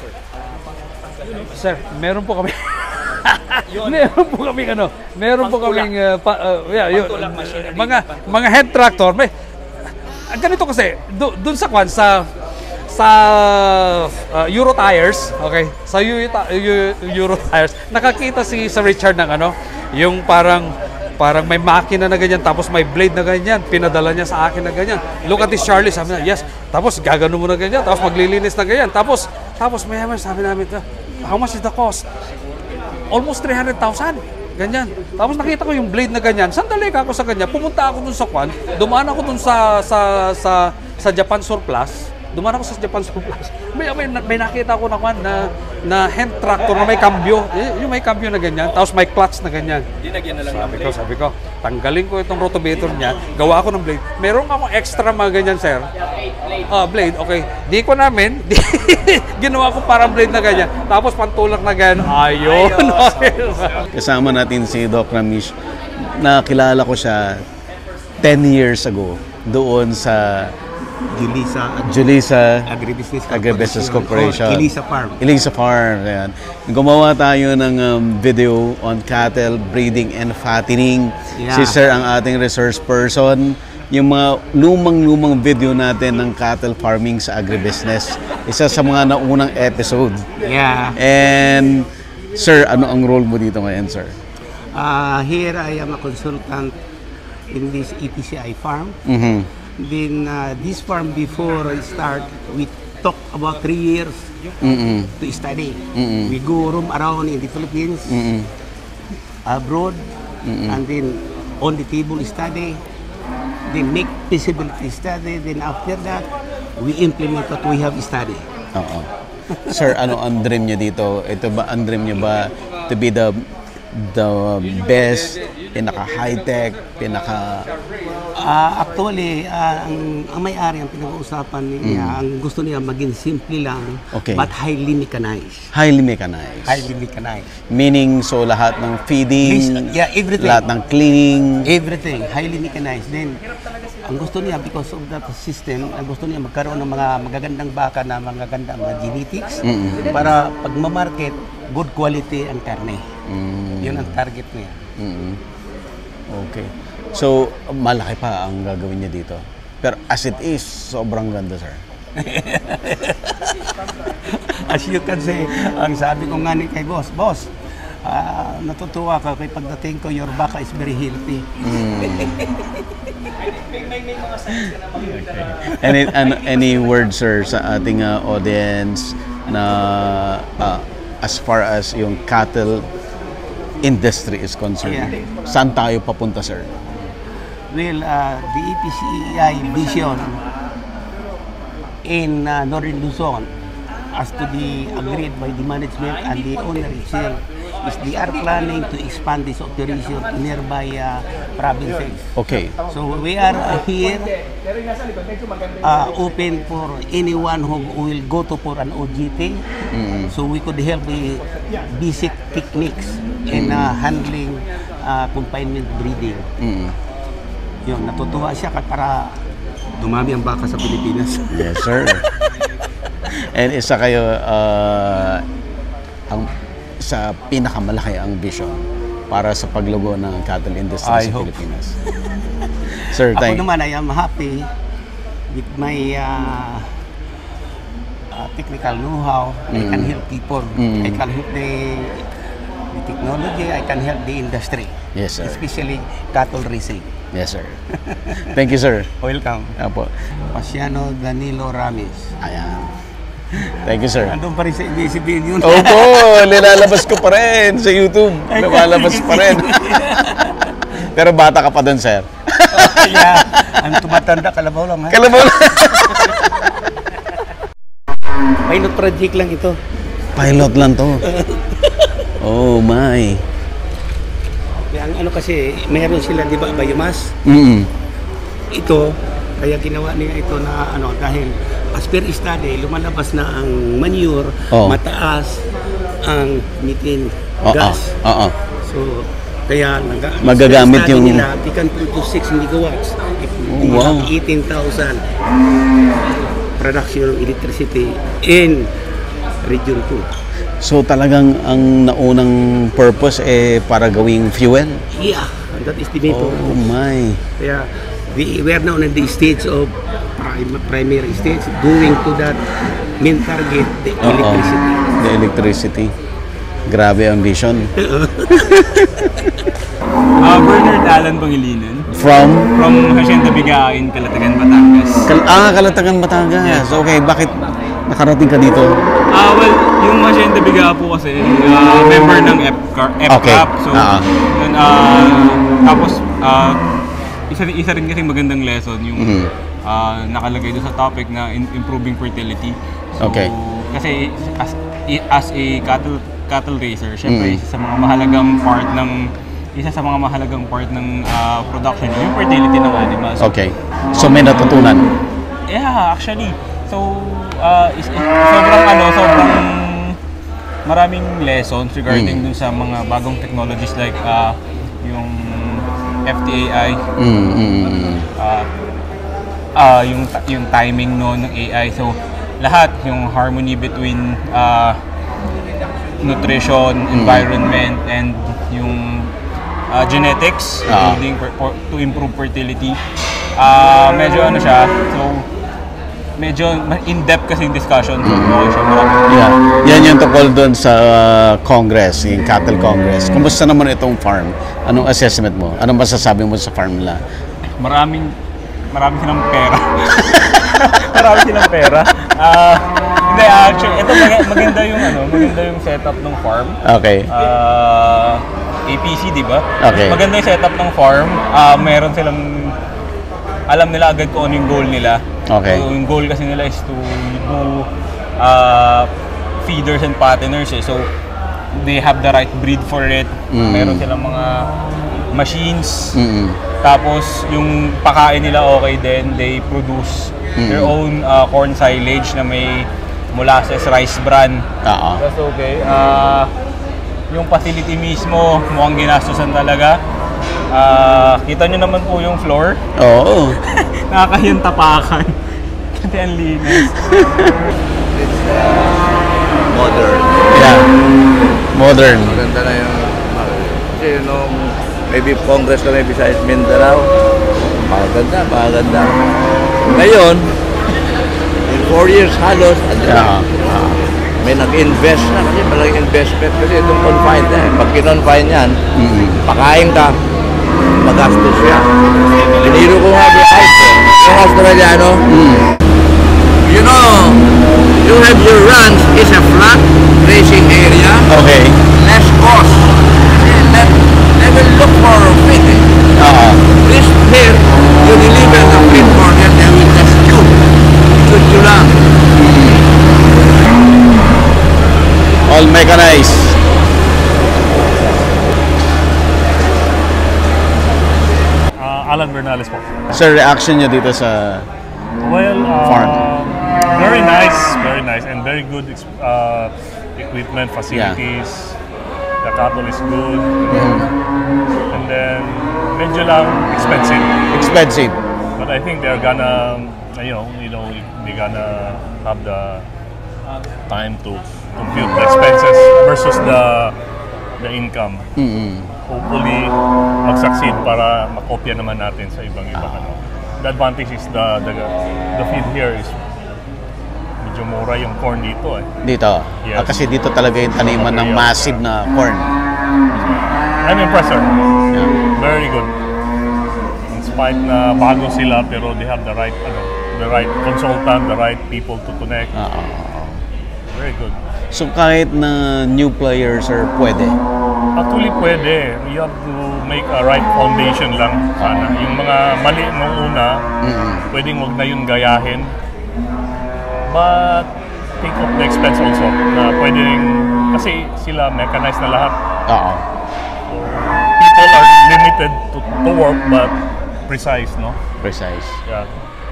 Sir, meron po kami. meron po kami, ano? Meron po kaming, uh, pa, uh, yeah, yun, mga, mga head tractor. May, ganito kasi, do, dun sa kwan, sa, sa uh, Euro tires, okay? Sa Euro, Euro tires, nakakita si Sir Richard ng ano, yung parang parang may makina na ganyan, tapos may blade na ganyan, pinadala niya sa akin na ganyan. Look at this, Charlie, sabi na, yes. Tapos gagano mo na ganyan, tapos maglilinis na ganyan. Tapos tapos may sabi namin, how much is the cost? Almost three hundred thousand. Ganyan. Tapos nakita ko yung blade na ganyan. Sandali ka ako sa ganyan. Pumunta ako dun sa kwan. Dumaan ako dun sa sa sa sa Japan Surplus. Dumaan ako sa Japan Surplus. May, may, may nakita ko na kwan na, na hand tractor na may cambio. Y- yung may cambio na ganyan. Tapos may clutch na ganyan. Dinagyan na lang sabi ko, sabi ko, tanggalin ko itong rotovator niya. Gawa ko ng blade. Meron akong extra mga ganyan, sir. Ah, blade, okay. Di ko namin. Di, ginawa ko parang blade na ganyan. Tapos pantulak na ganyan. Ayun. Kasama natin si Doc Ramis. Nakilala ko siya ten years ago doon sa Julisa Julisa Agribusiness Corporation. Agribusiness Corporation. Elisa Farm. Elisa Farm. Ayan. Gumawa tayo ng um, video on cattle breeding and fattening. Yeah. Si Sir ang ating resource person. Yung mga lumang-lumang video natin ng cattle farming sa agribusiness. Isa sa mga naunang episode. Yeah. And Sir, ano ang role mo dito ngayon, Sir? Uh, here I am a consultant in this E T C I farm. Mm-hmm. Then uh, this farm before I start, we talk about three years Mm-mm. to study. Mm-mm. We go roam around in the Philippines, Mm-mm. abroad, Mm-mm. and then on the table study. Then make feasibility study. Then after that, we implement what we have studied. Oo. Sir, ano ang dream niyo dito? Ito ba, ang dream niyo ba to be the the best, pinaka high-tech, pinaka... Uh, actually, uh, ang, ang may-ari, ang pinag-uusapan niya, Mm. ang gusto niya maging simple lang, Okay. but highly mechanized. Highly mechanized. Highly mechanized. Meaning, so lahat ng feeding, This- yeah, everything. lahat ng cleaning. Everything, highly mechanized. Then, ang gusto niya, because of that system, ang gusto niya magkaroon ng mga magagandang baka na magagandang mga genetics Mm-mm. para pag ma-market, good quality ang karne. Mm. Yun ang target niya. Mm. Okay. So, malaki pa ang gagawin niya dito. Pero as it is, sobrang ganda, sir. As you can say, ang sabi ko nga ni kay boss, boss, ah, natutuwa ka kay pagdating ko, your baka is very healthy. Any ano, any word, sir, sa ating uh, audience na uh, as far as yung cattle industry is concerned? Yeah. Saan tayo papunta, sir? Well, uh, the E P C I vision in uh, Northern Luzon, as to be agreed by the management and the owner itself, is they are planning to expand this operation to nearby uh, provinces. Okay. So we are uh, here uh, open for anyone who will go to for an O G T. Mm. So we could help the basic techniques in uh, handling uh, confinement breeding. Mm. Yun, natutuwa siya ka- para dumami ang baka sa Pilipinas. Yes, sir. And isa kayo uh, ang sa pinakamalaki ang vision para sa paglugo ng cattle industry I sa hope. Pilipinas. Sir, Ako thank naman, I am happy with my uh, uh, technical know-how. I can Mm. help people. Mm. I can help the, the technology. I can help the industry. Yes, sir. Especially cattle raising. Yes, sir. Thank you, sir. Welcome. Apo. Pasiano Danilo Ramis. Ayan. Thank you, sir. Andun pa rin sa A B S C yun. Opo, nilalabas ko pa rin sa YouTube. Lumalabas pa rin. Pero bata ka pa doon, sir. Kaya, ang tumatanda, kalabaw lang, ha? Kalabaw lang. Pilot project lang ito. Pilot lang to. Oh, my. Kaya ang ano kasi, mayroon sila, di ba, biomass? Mm. Ito, kaya ginawa niya ito na ano, dahil as per study, lumalabas na ang manure, Oh. mataas ang methane Oo. gas. Oo. So, kaya naga, Magagamit study yung- nila, they can produce six megawatts. If they wow. have eighteen thousand production of electricity in Region two. So talagang ang naunang purpose eh para gawing fuel? Yeah, that is the main Oh, purpose. my. Kaya, we, we are now in the stage of prim- primary stage, going to that main target, the Oo. electricity. The electricity. Grabe ang vision. Uh, Bernard Alan Pangilinan From? from Hacienda Bigain, Calatagan, Batangas. Kal ah, Calatagan, Batangas. Okay, bakit nakarating ka dito? Ah, well, yung Hacienda Biga po kasi uh, member ng F C A P. Okay. So, Ah. yun, ah, tapos uh, isa, isa rin kasi magandang lesson yung Mhm. ah, nakalagay doon sa topic na in- improving fertility. So, Okay. Kasi as, as a cattle cattle raiser, syempre Mhm. isa sa mga mahalagang part ng isa sa mga mahalagang part ng ah, production yung fertility ng animals. Okay. So may natutunan? Yeah, actually. So, uh, is, is, sobrang ano, sobrang maraming lessons regarding Mm. dun sa mga bagong technologies like uh, yung F T A I, Mm, mm, mm. uh, uh, yung yung timing no ng A I. So, lahat yung harmony between uh, nutrition, environment, and yung uh, genetics, Ah. including per- for- to improve fertility. Uh, medyo ano siya, so medyo ma- in-depth kasi yung discussion. So, okay siya, marami. Yeah. Yan yung tukol doon sa uh, Congress, yung Cattle Congress. Kumusta naman itong farm? Anong assessment mo? Anong masasabi mo sa farm nila? Maraming marami silang pera. marami silang pera. Ah, hindi actually, ito mag- maganda yung ano, maganda yung setup ng farm. Okay. Ah, A P C, di ba? Okay. Maganda yung setup ng farm. Ah, meron silang alam nila agad kung ano yung goal nila. Okay. So, yung goal kasi nila is to do uh, feeders and patterners eh. So, they have the right breed for it. Mm. Meron silang mga machines. Mm-mm. Tapos, yung pakain nila okay din. They produce Mm. their own uh, corn silage na may molasses rice bran. Oo. That's okay. Uh, yung facility mismo, mukhang ginastusan talaga. Uh, kita nyo naman po yung floor. Oo. Nakakahiyang tapakan. Kasi ang linis. Modern. Yeah. Modern. Maganda na yung... Kasi nung maybe Congress kami besides Mindanao, maganda, maganda. Ngayon, in four years halos, Yeah. may nag-invest na kasi malaking investment kasi itong confined na eh. Pag kinonfine yan, Mm. pakain ka, magastos siya. Biniro ko nga yung ice, yung Australiano. Mm. You know, you have your ranch is a flat grazing area, Okay. less cost. Kasi let, they will look for feed. Eh. Oo. This here, you deliver the feed for them, they will just chew. Chew, chew lang. All mechanized. Uh, Alan Bernales po. Sir, reaction nyo dito sa Well, uh, farm? very nice, very nice, and very good ex- uh, equipment, facilities. The cattle is good. And then, medyo lang expensive. Expensive. But I think they're gonna, you know, you know, they're gonna have the time to compute the expenses versus the the income. Mm-mm. Hopefully, mag-succeed para makopya naman natin sa ibang-ibang ano. The advantage is the, the the feed here is medyo mura yung corn dito eh. Dito. Yes. Ah, kasi dito talaga yung taniman ng massive na corn. I'm impressed, sir. Very good. In spite na bago sila pero they have the right ano, the right consultant, the right people to connect. Oo. Very good. So kahit na new players or pwede? Actually, pwede. You have to make a right foundation lang sana. Yung mga mali nung una, Mm-mm. pwedeng wag na yun gayahin. But think of the expense also. Na pwedeng, kasi sila mechanized na lahat. Oo. People are limited to, to work but precise, no? Precise. Yeah.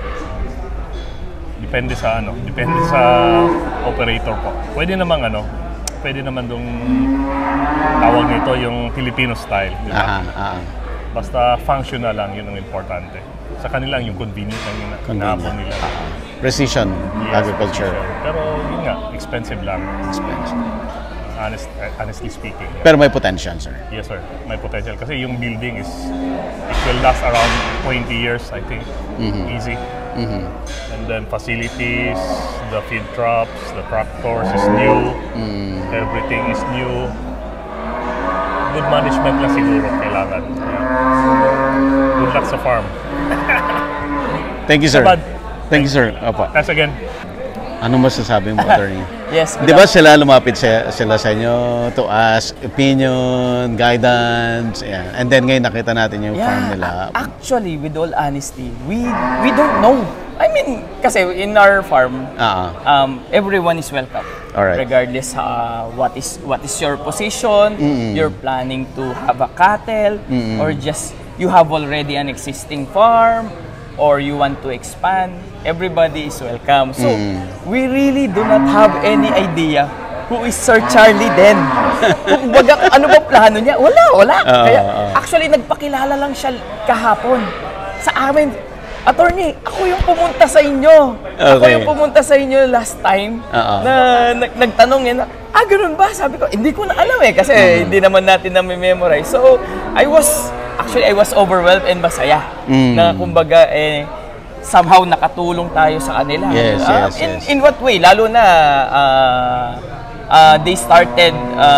Depende sa ano, depende sa operator po. Pwede namang ano, pwede naman dong tawag nito yung Filipino style, di ba? Aha, aha. Basta functional lang, yun ang importante. Sa kanila yung convenient lang yung naapon nila. Precision Yes, agriculture. precision. Pero yun nga, expensive lang. Expensive. Honest, honestly speaking. Yeah. Pero may potential, sir. Yes, sir. May potential. Kasi yung building is, it will last around twenty years, I think. Mhm. Easy. Mhm. And then facilities, the feed traps, the tractors is new. Mm. Everything is new. Good management lang siguro kailangan. Yeah. Good luck sa farm. Thank you, sir. Bad. Thank you, sir. Opo. Thanks again. Ano masasabi mo, attorney? Yes. Di ba sila lumapit sa, sila sa inyo to ask opinion, guidance, yeah. And then ngayon nakita natin yung Yeah, farm nila. a- actually, with all honesty, we we don't know. I mean, kasi in our farm, Ah, um, everyone is welcome. Alright. Regardless uh, what is what is your position, Mm-mm. you're planning to have a cattle, Mm-mm. or just you have already an existing farm, or you want to expand, everybody is welcome. So, Mm. we really do not have any idea who is Sir Charlie then. Kung baga, ano ba plano niya? Wala, wala. Oo, Kaya, oo. actually, nagpakilala lang siya kahapon sa amin. Attorney, ako yung pumunta sa inyo. Ako Okay. yung pumunta sa inyo last time Oo. na nag, nagtanong yan. Ah, ganun ba? Sabi ko, hindi ko na alam eh kasi Mm. hindi naman natin na-memorize. So, I was, actually, I was overwhelmed and masaya. Mm. Na kumbaga, eh, somehow nakatulong tayo sa kanila. Yes, Ah, yes, in, yes. in what way? Lalo na, ah, ah, they started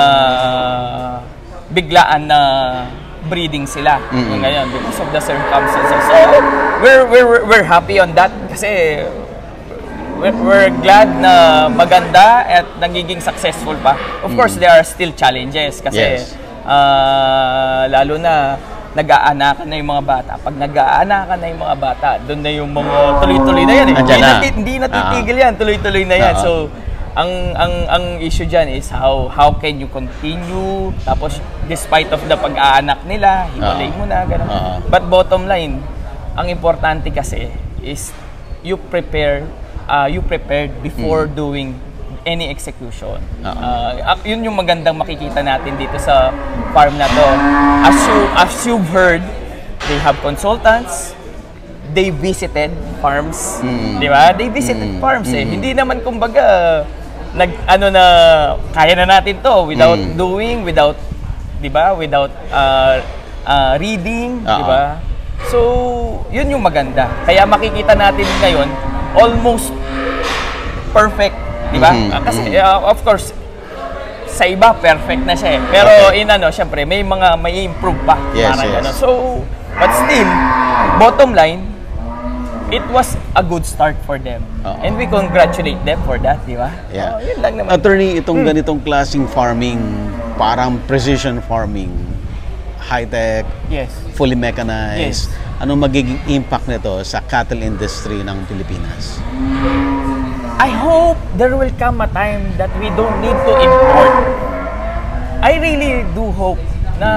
ah, biglaan na breeding sila Mm-mm. ngayon because of the circumstances. So, we're, we're, we're happy on that kasi we're, we're glad na maganda at nagiging successful pa. Of course, there are still challenges kasi Yes. ah, lalo na nag-aanakan na yung mga bata. Pag nag-aanakan na yung mga bata, doon na yung mga tuloy-tuloy na yan. Eh. Hindi, na. nati- hindi natitigil yan, tuloy-tuloy na yan. Uh-huh. So, ang ang ang issue dyan is how how can you continue, tapos despite of the pag-aanak nila, hiwalay mo na, gano'n. Uh-huh. But bottom line, ang importante kasi is you prepare, uh, you prepared before Mm. doing any execution. Uh-huh. Uh, yun yung magandang makikita natin dito sa farm na to. As you as you've heard, they have consultants. They visited farms, Mm. di ba? They visited Mm. farms eh. Mm. Hindi naman kumbaga nag ano na kaya na natin to without Mm. doing, without, di ba? Without uh, uh, reading, di Uh-huh. ba? So, yun yung maganda. Kaya makikita natin ngayon almost perfect, di ba? Mhm, Uh, kasi mhm. uh, of course sa iba perfect na siya eh. Pero Okay. in ano, syempre may mga may improve pa. Yes, parang yes. ganun. So, but still, bottom line, it was a good start for them. Oo. And we congratulate them for that, di ba? Yeah. Oh, yun lang naman. Attorney, itong Hmm. ganitong klaseng farming, parang precision farming, high-tech, Yes. fully mechanized, Yes. anong magiging impact nito sa cattle industry ng Pilipinas? I hope there will come a time that we don't need to import. I really do hope na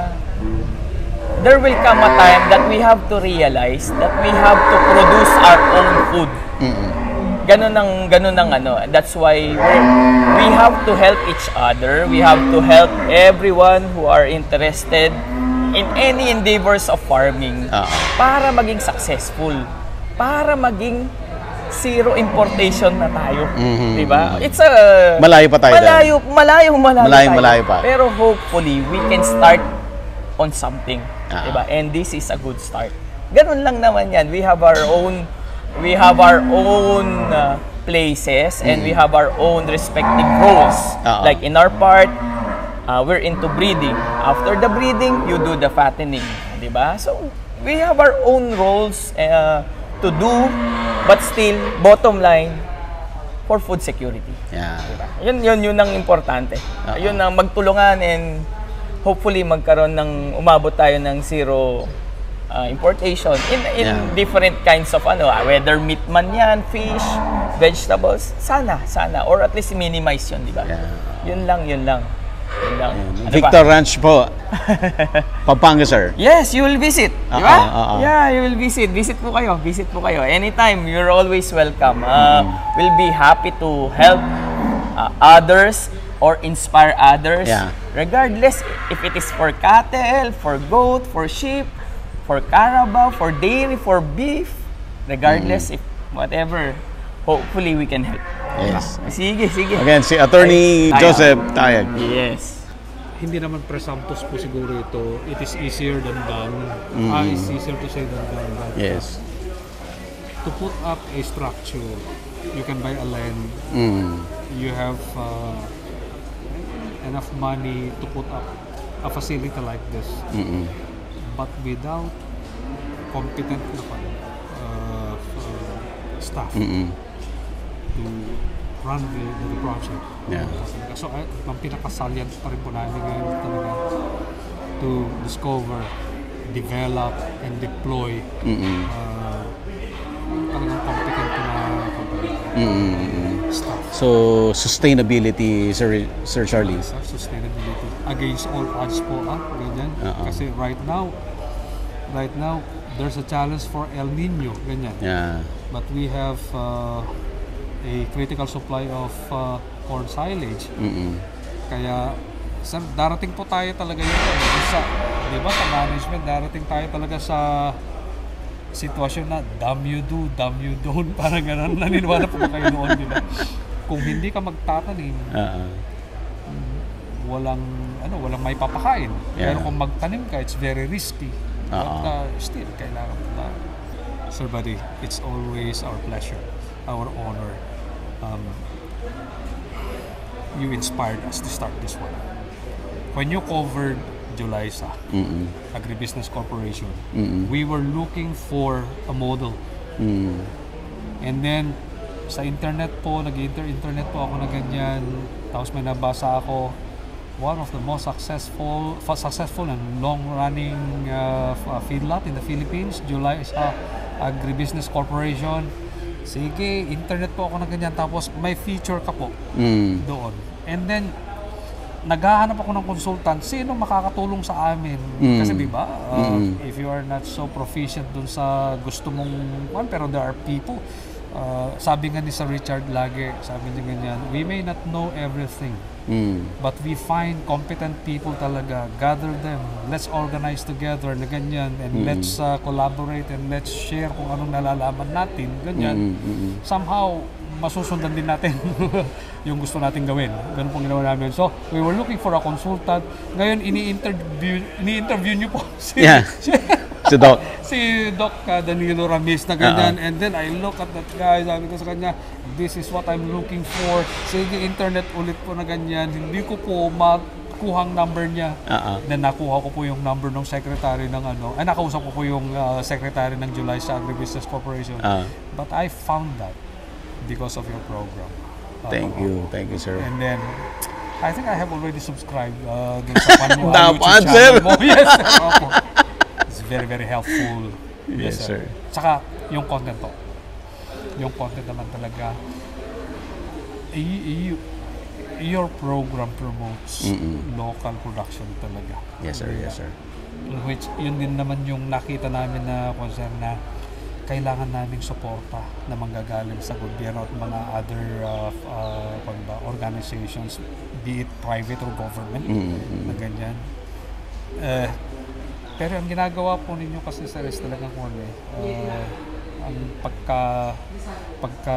there will come a time that we have to realize that we have to produce our own food. Mm-mm. Ganun ang ganun ang ano. That's why we we have to help each other. We have to help everyone who are interested in any endeavors of farming Ah. para maging successful. Para maging zero importation na tayo. Mhm. 'Di ba? It's a Malayo pa tayo Malayo, malayo, malayo, Malayo, tayo. malayo pa. Pero hopefully we can start on something. Ah. 'Di ba? And this is a good start. Ganun lang naman 'yan. We have our own we have our own uh, places and we have our own respective roles. Ah. Like in our part, uh, we're into breeding. After the breeding, you do the fattening, 'di ba? So, we have our own roles uh, to do, but still bottom line for food security. Yeah. Yun yun yun ang importante. Ah. Yun ang magtulungan and hopefully magkaroon ng umabot tayo ng zero uh, importation in in Yeah. different kinds of ano, ah, whether meat man yan, fish, vegetables, sana, sana or at least minimize yun, di ba? Yun lang, yun lang. Yun lang. Ano Victor pa? Ranch po, Pampanga, sir. Yes, you will visit, di Ah, ba? ah, ah, ah. Yeah, you will visit. Visit po kayo, visit po kayo. Anytime, you're always welcome. Uh, We'll be happy to help uh, others or inspire others. Yeah. Regardless if it is for cattle, for goat, for sheep, for carabao, for dairy, for beef, regardless if whatever, hopefully we can help. Yes. Sige, sige. Again, si Attorney Ay, tayo. Joseph Tayag. Yes. Hindi naman presumptuous po siguro ito. It is easier than done. Mm. Ah, it's easier to say than done. But Yes. to put up a structure, you can buy a land. Mm. You have uh, enough money to put up a facility like this. Mm-mm. But without competent na pa, uh, uh, staff Mm-mm. to run the, the project. Yeah. So, ay, ang pinakasalient pa rin po namin ngayon talaga to discover, develop, and deploy Mm-mm. uh, talagang competent na company. Mm-mm. Staff. So, sustainability, Sir, Sir Charlie. Sustainability. Against all odds po, ah, ganyan. Oo. Kasi right now, right now, there's a challenge for El Nino, ganyan. Yeah. But we have uh, a critical supply of uh, corn silage. Mm-mm. Kaya sir, darating po tayo talaga yun sa, di ba, sa management, darating tayo talaga sa sitwasyon na damn you do, damn you don't, parang gano'n. Naniniwala po ba kayo noon, di ba? Kung hindi ka magtatanim, Uh-uh. walang ano, walang may papakain. Yeah. Pero kung magtanim ka, it's very risky. But Oo. uh, still, kailangan po tayo. Sir Buddy, it's always our pleasure, our honor. Um, you inspired us to start this one. When you covered Julisa, Mm-mm. Agribusiness Corporation, Mm-mm. we were looking for a model. Mm. And then, sa internet po, nag-internet po ako na ganyan. Tapos may nabasa ako one of the most successful fa- successful and long-running uh, f- feedlot in the Philippines, July sa Agribusiness Corporation. Sige, internet po ako ng ganyan, tapos may feature ka po Mm. doon. And then, naghahanap ako ng consultant, sino makakatulong sa amin? Mm. Kasi di ba, uh, Mm. if you are not so proficient dun sa gusto mong, well, pero there are people, uh, sabi nga ni Sir Richard lagi, sabi niya ganyan, we may not know everything, Mm. but we find competent people talaga, gather them, let's organize together na ganyan, and Mm. let's uh, collaborate and let's share kung anong nalalaman natin, ganyan. Mm, mm, mm. Somehow, masusundan din natin yung gusto natin gawin. Ganun pong ginawa namin. So, we were looking for a consultant. Ngayon, ini-interview ini-interview niyo po si, Yeah. si, Si Doc. si Doc uh, Danilo Ramis na ganyan. Uh-uh. And then, I look at that guy, sabi ko sa kanya, this is what I'm looking for. Sige, internet ulit po na ganyan. Hindi ko po makuhang number niya. Uh-uh. Then, nakuha ko po yung number ng secretary ng ano, ay, nakausap ko po yung uh, secretary ng July sa Agribusiness Corporation. Uh. But I found that because of your program. Uh, Thank you. Thank you, sir. And then, I think I have already subscribed uh, dun sa Panua Dapat, YouTube sir. channel mo. Yes, sir. Opo. It's very, very helpful. Yes, sir. Tsaka, yung content to. Yung content naman talaga, y- y- your program promotes Mm-mm. local production talaga. Yes, sir. Yes, sir. Which, yun din naman yung nakita namin na concern na kailangan naming suporta na manggagaling sa gobyerno at mga other uh, uh, ba, organizations, be it private or government, Mm-hmm. na ganyan. Uh, pero ang ginagawa po ninyo kasi sa rest talagang kung ano eh, uh, ang pagka, pagka,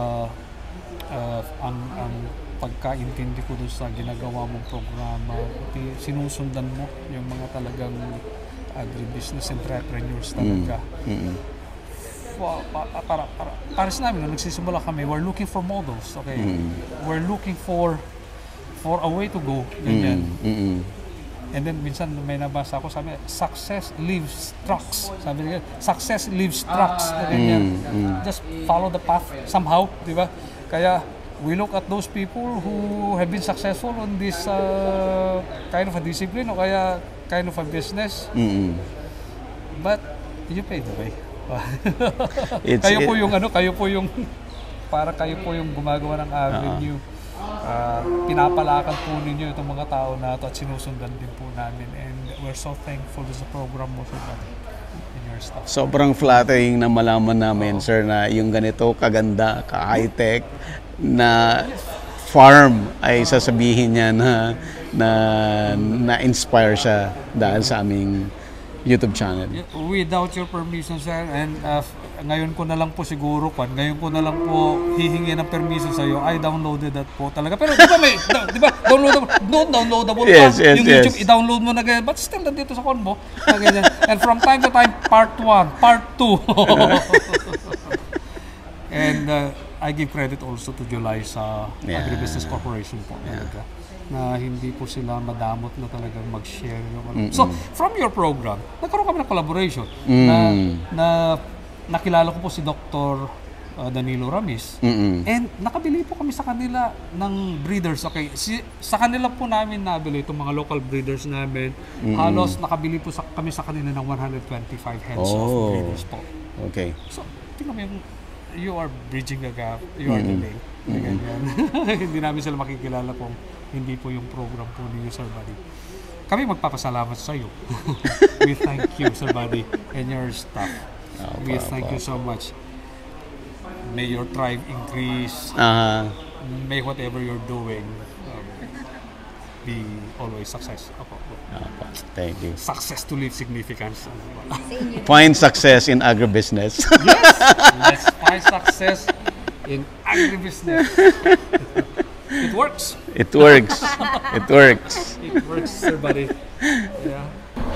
uh, ang, ang pagkaintindi ko doon sa ginagawa mong programa, pati sinusundan mo yung mga talagang agribusiness entrepreneurs talaga. Mm-hmm. Pa, pa, para, para, para sa namin, nung nagsisimula kami, we're looking for models, okay? Mm. We're looking for for a way to go, ganyan. Mm, mm, mm. And then, minsan may nabasa ako, sabi, success leaves tracks. Sabi nila, success leaves tracks, na ganyan. Mm, mm. Just follow the path somehow, di ba? Kaya, we look at those people who have been successful on this uh, kind of a discipline, o kaya kind of a business. Mm. But, you pay the way. It's- kayo po it- yung ano, kayo po yung para kayo po yung gumagawa ng avenue. Uh, pinapalakan po ninyo itong mga tao na ito at sinusundan din po namin, and we're so thankful sa program mo, sir, in your staff. Sobrang flattering na malaman namin, sir, na yung ganito kaganda, ka-high-tech na farm ay sasabihin niya na na na-inspire siya dahil sa aming YouTube channel. Without your permission, sir, and uh, ngayon ko na lang po siguro, Kwan, ngayon ko na lang po hihingi ng permission sa iyo. I downloaded that po talaga. Pero di ba may, di ba, downloadable, no, downloadable Yes, pa. yes, yung yes. YouTube, i-download mo na ganyan. But still, nandito sa Convo. Na ganyan. And from time to time, part one, part two. And uh, I give credit also to July sa Yeah. Agribusiness Corporation po. Talaga. Na hindi po sila madamot na talagang mag-share yung ano. Mm-mm. So, from your program, nagkaroon kami ng collaboration Mm. na, na nakilala ko po si Doctor uh, Danilo Ramis. Mm-mm. And nakabili po kami sa kanila ng breeders. Okay, si, sa kanila po namin nabili itong mga local breeders namin. Mm-mm. Halos nakabili po sa, kami sa kanila ng one hundred twenty-five heads of Oh. breeders po. Okay. So, tingnan mo yung, you are bridging the gap, you are the Mm-mm. link. Mm-mm. Ganyan. Hindi namin sila makikilala kung hindi po yung program po ninyo, Sir Buddy. Kami magpapasalamat sa iyo. We thank you, Sir Buddy, and your staff. Opo, We thank opo. you so much. May your tribe increase. Ah. May whatever you're doing um, be always success. Opo, opo. Opo. Thank you. Success to live significance. Find success in agribusiness. Yes! Let's find success in agribusiness. It works. It works. It works. It works, Sir Buddy. Yeah.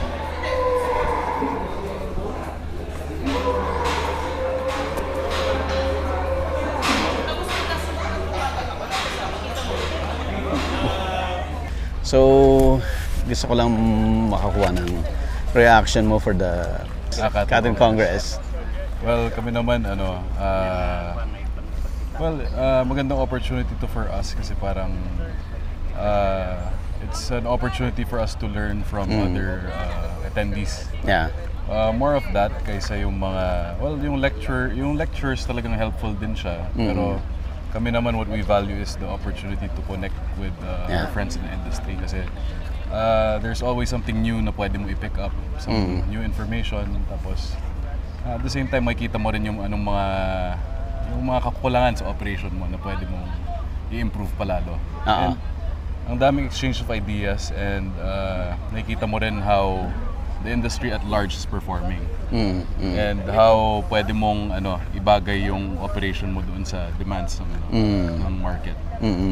So, gusto ko lang makakuha ng reaction mo for the Ah, Cotton Cotton Congress. Well, kami naman, ano, ah, well, ah, magandang opportunity to for us kasi parang ah, it's an opportunity for us to learn from Mm. other uh, attendees. Yeah. Uh, more of that kaysa yung mga, well, yung lecture, yung lectures talagang helpful din siya. Mm. Pero kami naman, what we value is the opportunity to connect with uh, Yeah. our friends in the industry kasi uh, there's always something new na pwede mo i-pick up, some Mm. new information. Tapos uh, at the same time, makikita mo rin yung anong mga yung mga kakulangan sa operation mo na pwede mong i-improve palalo. Uh-huh. And ang daming exchange of ideas and uh, nakikita mo rin how the industry at large is performing. Mm, mm. And how pwede mong ano, ibagay yung operation mo doon sa demands ng, ano, Mm. ng market. Mm-mm.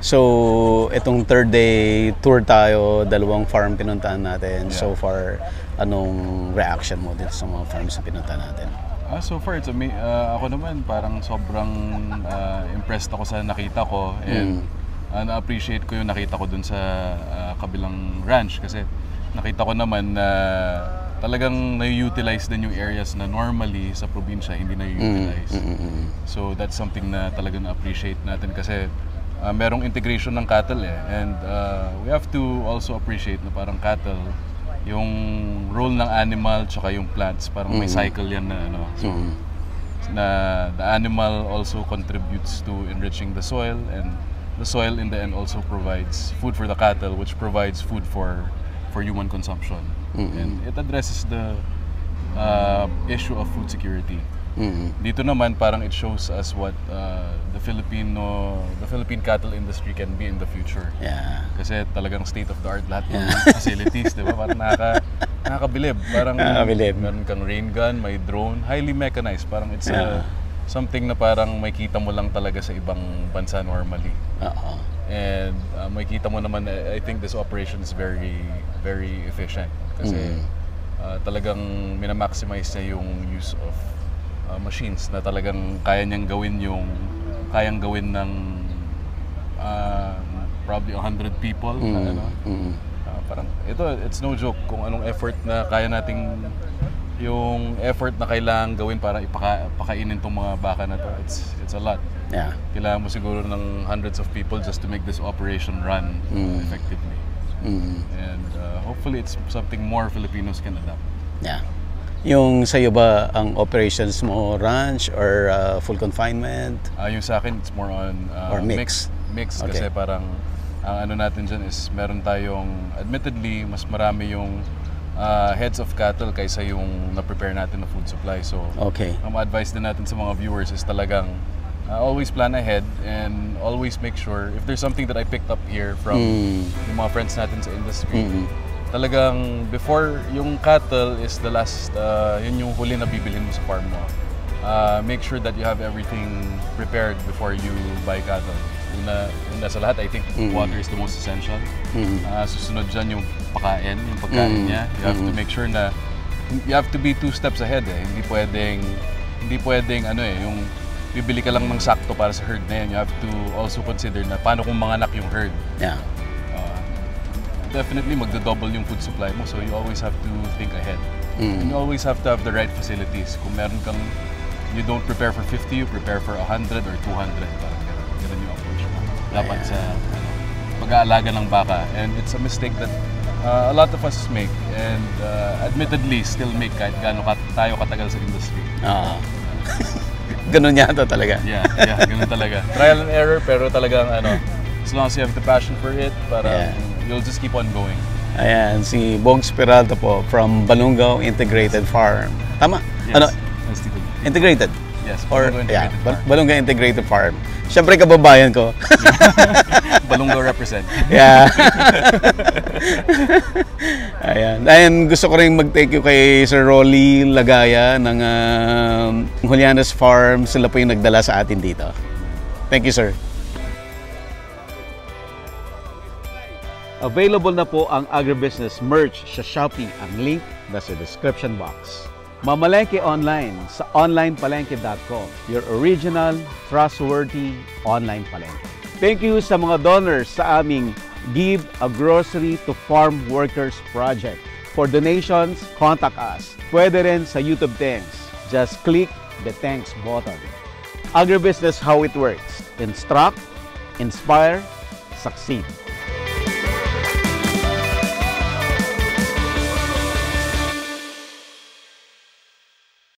So, itong third day tour tayo, dalawang farm pinuntahan natin. Yeah. So far, anong reaction mo dito sa mga farms na pinuntahan natin? Ah, so far, it's ama- uh, ako naman parang sobrang uh, impressed ako sa nakita ko and uh, na-appreciate ko yung nakita ko dun sa uh, kabilang ranch kasi nakita ko naman na talagang na-utilize din yung areas na normally sa probinsya hindi na-utilize. Mm, mm, mm. So that's something na talagang na-appreciate natin kasi uh, merong integration ng cattle eh. And uh, we have to also appreciate na parang cattle, yung role ng animal tsaka yung plants, parang may Mm. cycle yan na ano. So, Mm. na the animal also contributes to enriching the soil and the soil in the end also provides food for the cattle which provides food for for human consumption. Mm-mm. And it addresses the uh, issue of food security. Mm-mm. Dito naman parang it shows us what uh, the Filipino the Philippine cattle industry can be in the future. Yeah. Kasi talagang state of the art lahat ng Yeah. facilities, 'di ba? Parang nakaka nakakabilib. Parang Nakakabilib. meron kang rain gun, may drone, highly mechanized. Parang it's Yeah. a, something na parang may kita mo lang talaga sa ibang bansa normally. Oo. And uh, may kita mo naman, I think this operation is very very efficient kasi Mm. uh, talagang minamaximize niya yung use of uh, machines na talagang kaya niyang gawin yung kayang gawin ng uh, probably one hundred people na Mm. ano. Mm. Uh, parang ito, it's no joke kung anong effort na kaya nating yung effort na kailangan gawin para ipaka, pakainin tong mga baka na to. It's it's a lot. Yeah. Kailangan mo siguro ng hundreds of people just to make this operation run uh, Mm. effectively. Mm. And uh, hopefully it's something more Filipinos can adapt. Yeah. Yung sa'yo ba ang operations mo ranch or uh, full confinement? Uh, yung sa akin, it's more on uh, Or mix? Mix, Okay. kasi parang ang ano natin dyan is meron tayong, admittedly, mas marami yung uh, heads of cattle kaysa yung na-prepare natin na food supply. So, Okay. ang advice din natin sa mga viewers is talagang uh, always plan ahead and always make sure if there's something that I picked up here from Mm. yung mga friends natin sa industry, Mm. talagang before yung cattle is the last, uh, yun yung huli na bibilhin mo sa farm mo. Uh, make sure that you have everything prepared before you buy cattle. Una, una sa lahat, I think Mm. water is the most essential. Mm. Uh, susunod dyan yung pakain, yung pagkain Mm. niya. You have to Mm. make sure na you have to be two steps ahead eh. Hindi pwedeng hindi pwedeng ano eh, yung bibili ka lang ng sakto para sa herd na yan. You have to also consider na paano kung manganak yung herd. Yeah. Uh, definitely magdo-double yung food supply mo, so you always have to think ahead. Mm. And you always have to have the right facilities. Kung meron kang you don't prepare for fifty, you prepare for one hundred or two hundred. Parang ganun, ganun yung approach mo. Dapat sa ano, pag-aalaga ng baka. And it's a mistake that uh, a lot of us make and uh, admittedly still make kahit gaano ka, tayo katagal sa industry. Oo. Ganun yata talaga. Yeah, yeah, ganun talaga. Trial and error pero talagang ano, as long as you have the passion for it, parang Yeah. you'll just keep on going. Ayan, si Bogs Peralta po from Balungaw Integrated Farm. Tama? Yes. Ano? Yes, Tito. Integrated? Yes, Or, Balungaw yeah, Integrated Bal- Farm. Balungaw Integrated Farm. Siyempre kababayan ko. Balungaw represent. Yeah. Ayan. Ayan, gusto ko rin mag-thank you kay Sir Rolly Lagaya ng uh, Julianas Farm. Sila po yung nagdala sa atin dito. Thank you, sir. Available na po ang agribusiness merch sa Shopee. Ang link nasa description box. Mamalengke online sa online palengke dot com. Your original, trustworthy online palengke. Thank you sa mga donors sa aming Give a Grocery to Farm Workers project. For donations, contact us. Pwede rin sa YouTube Thanks. Just click the thanks button. Agribusiness, how it works. Instruct, inspire, succeed.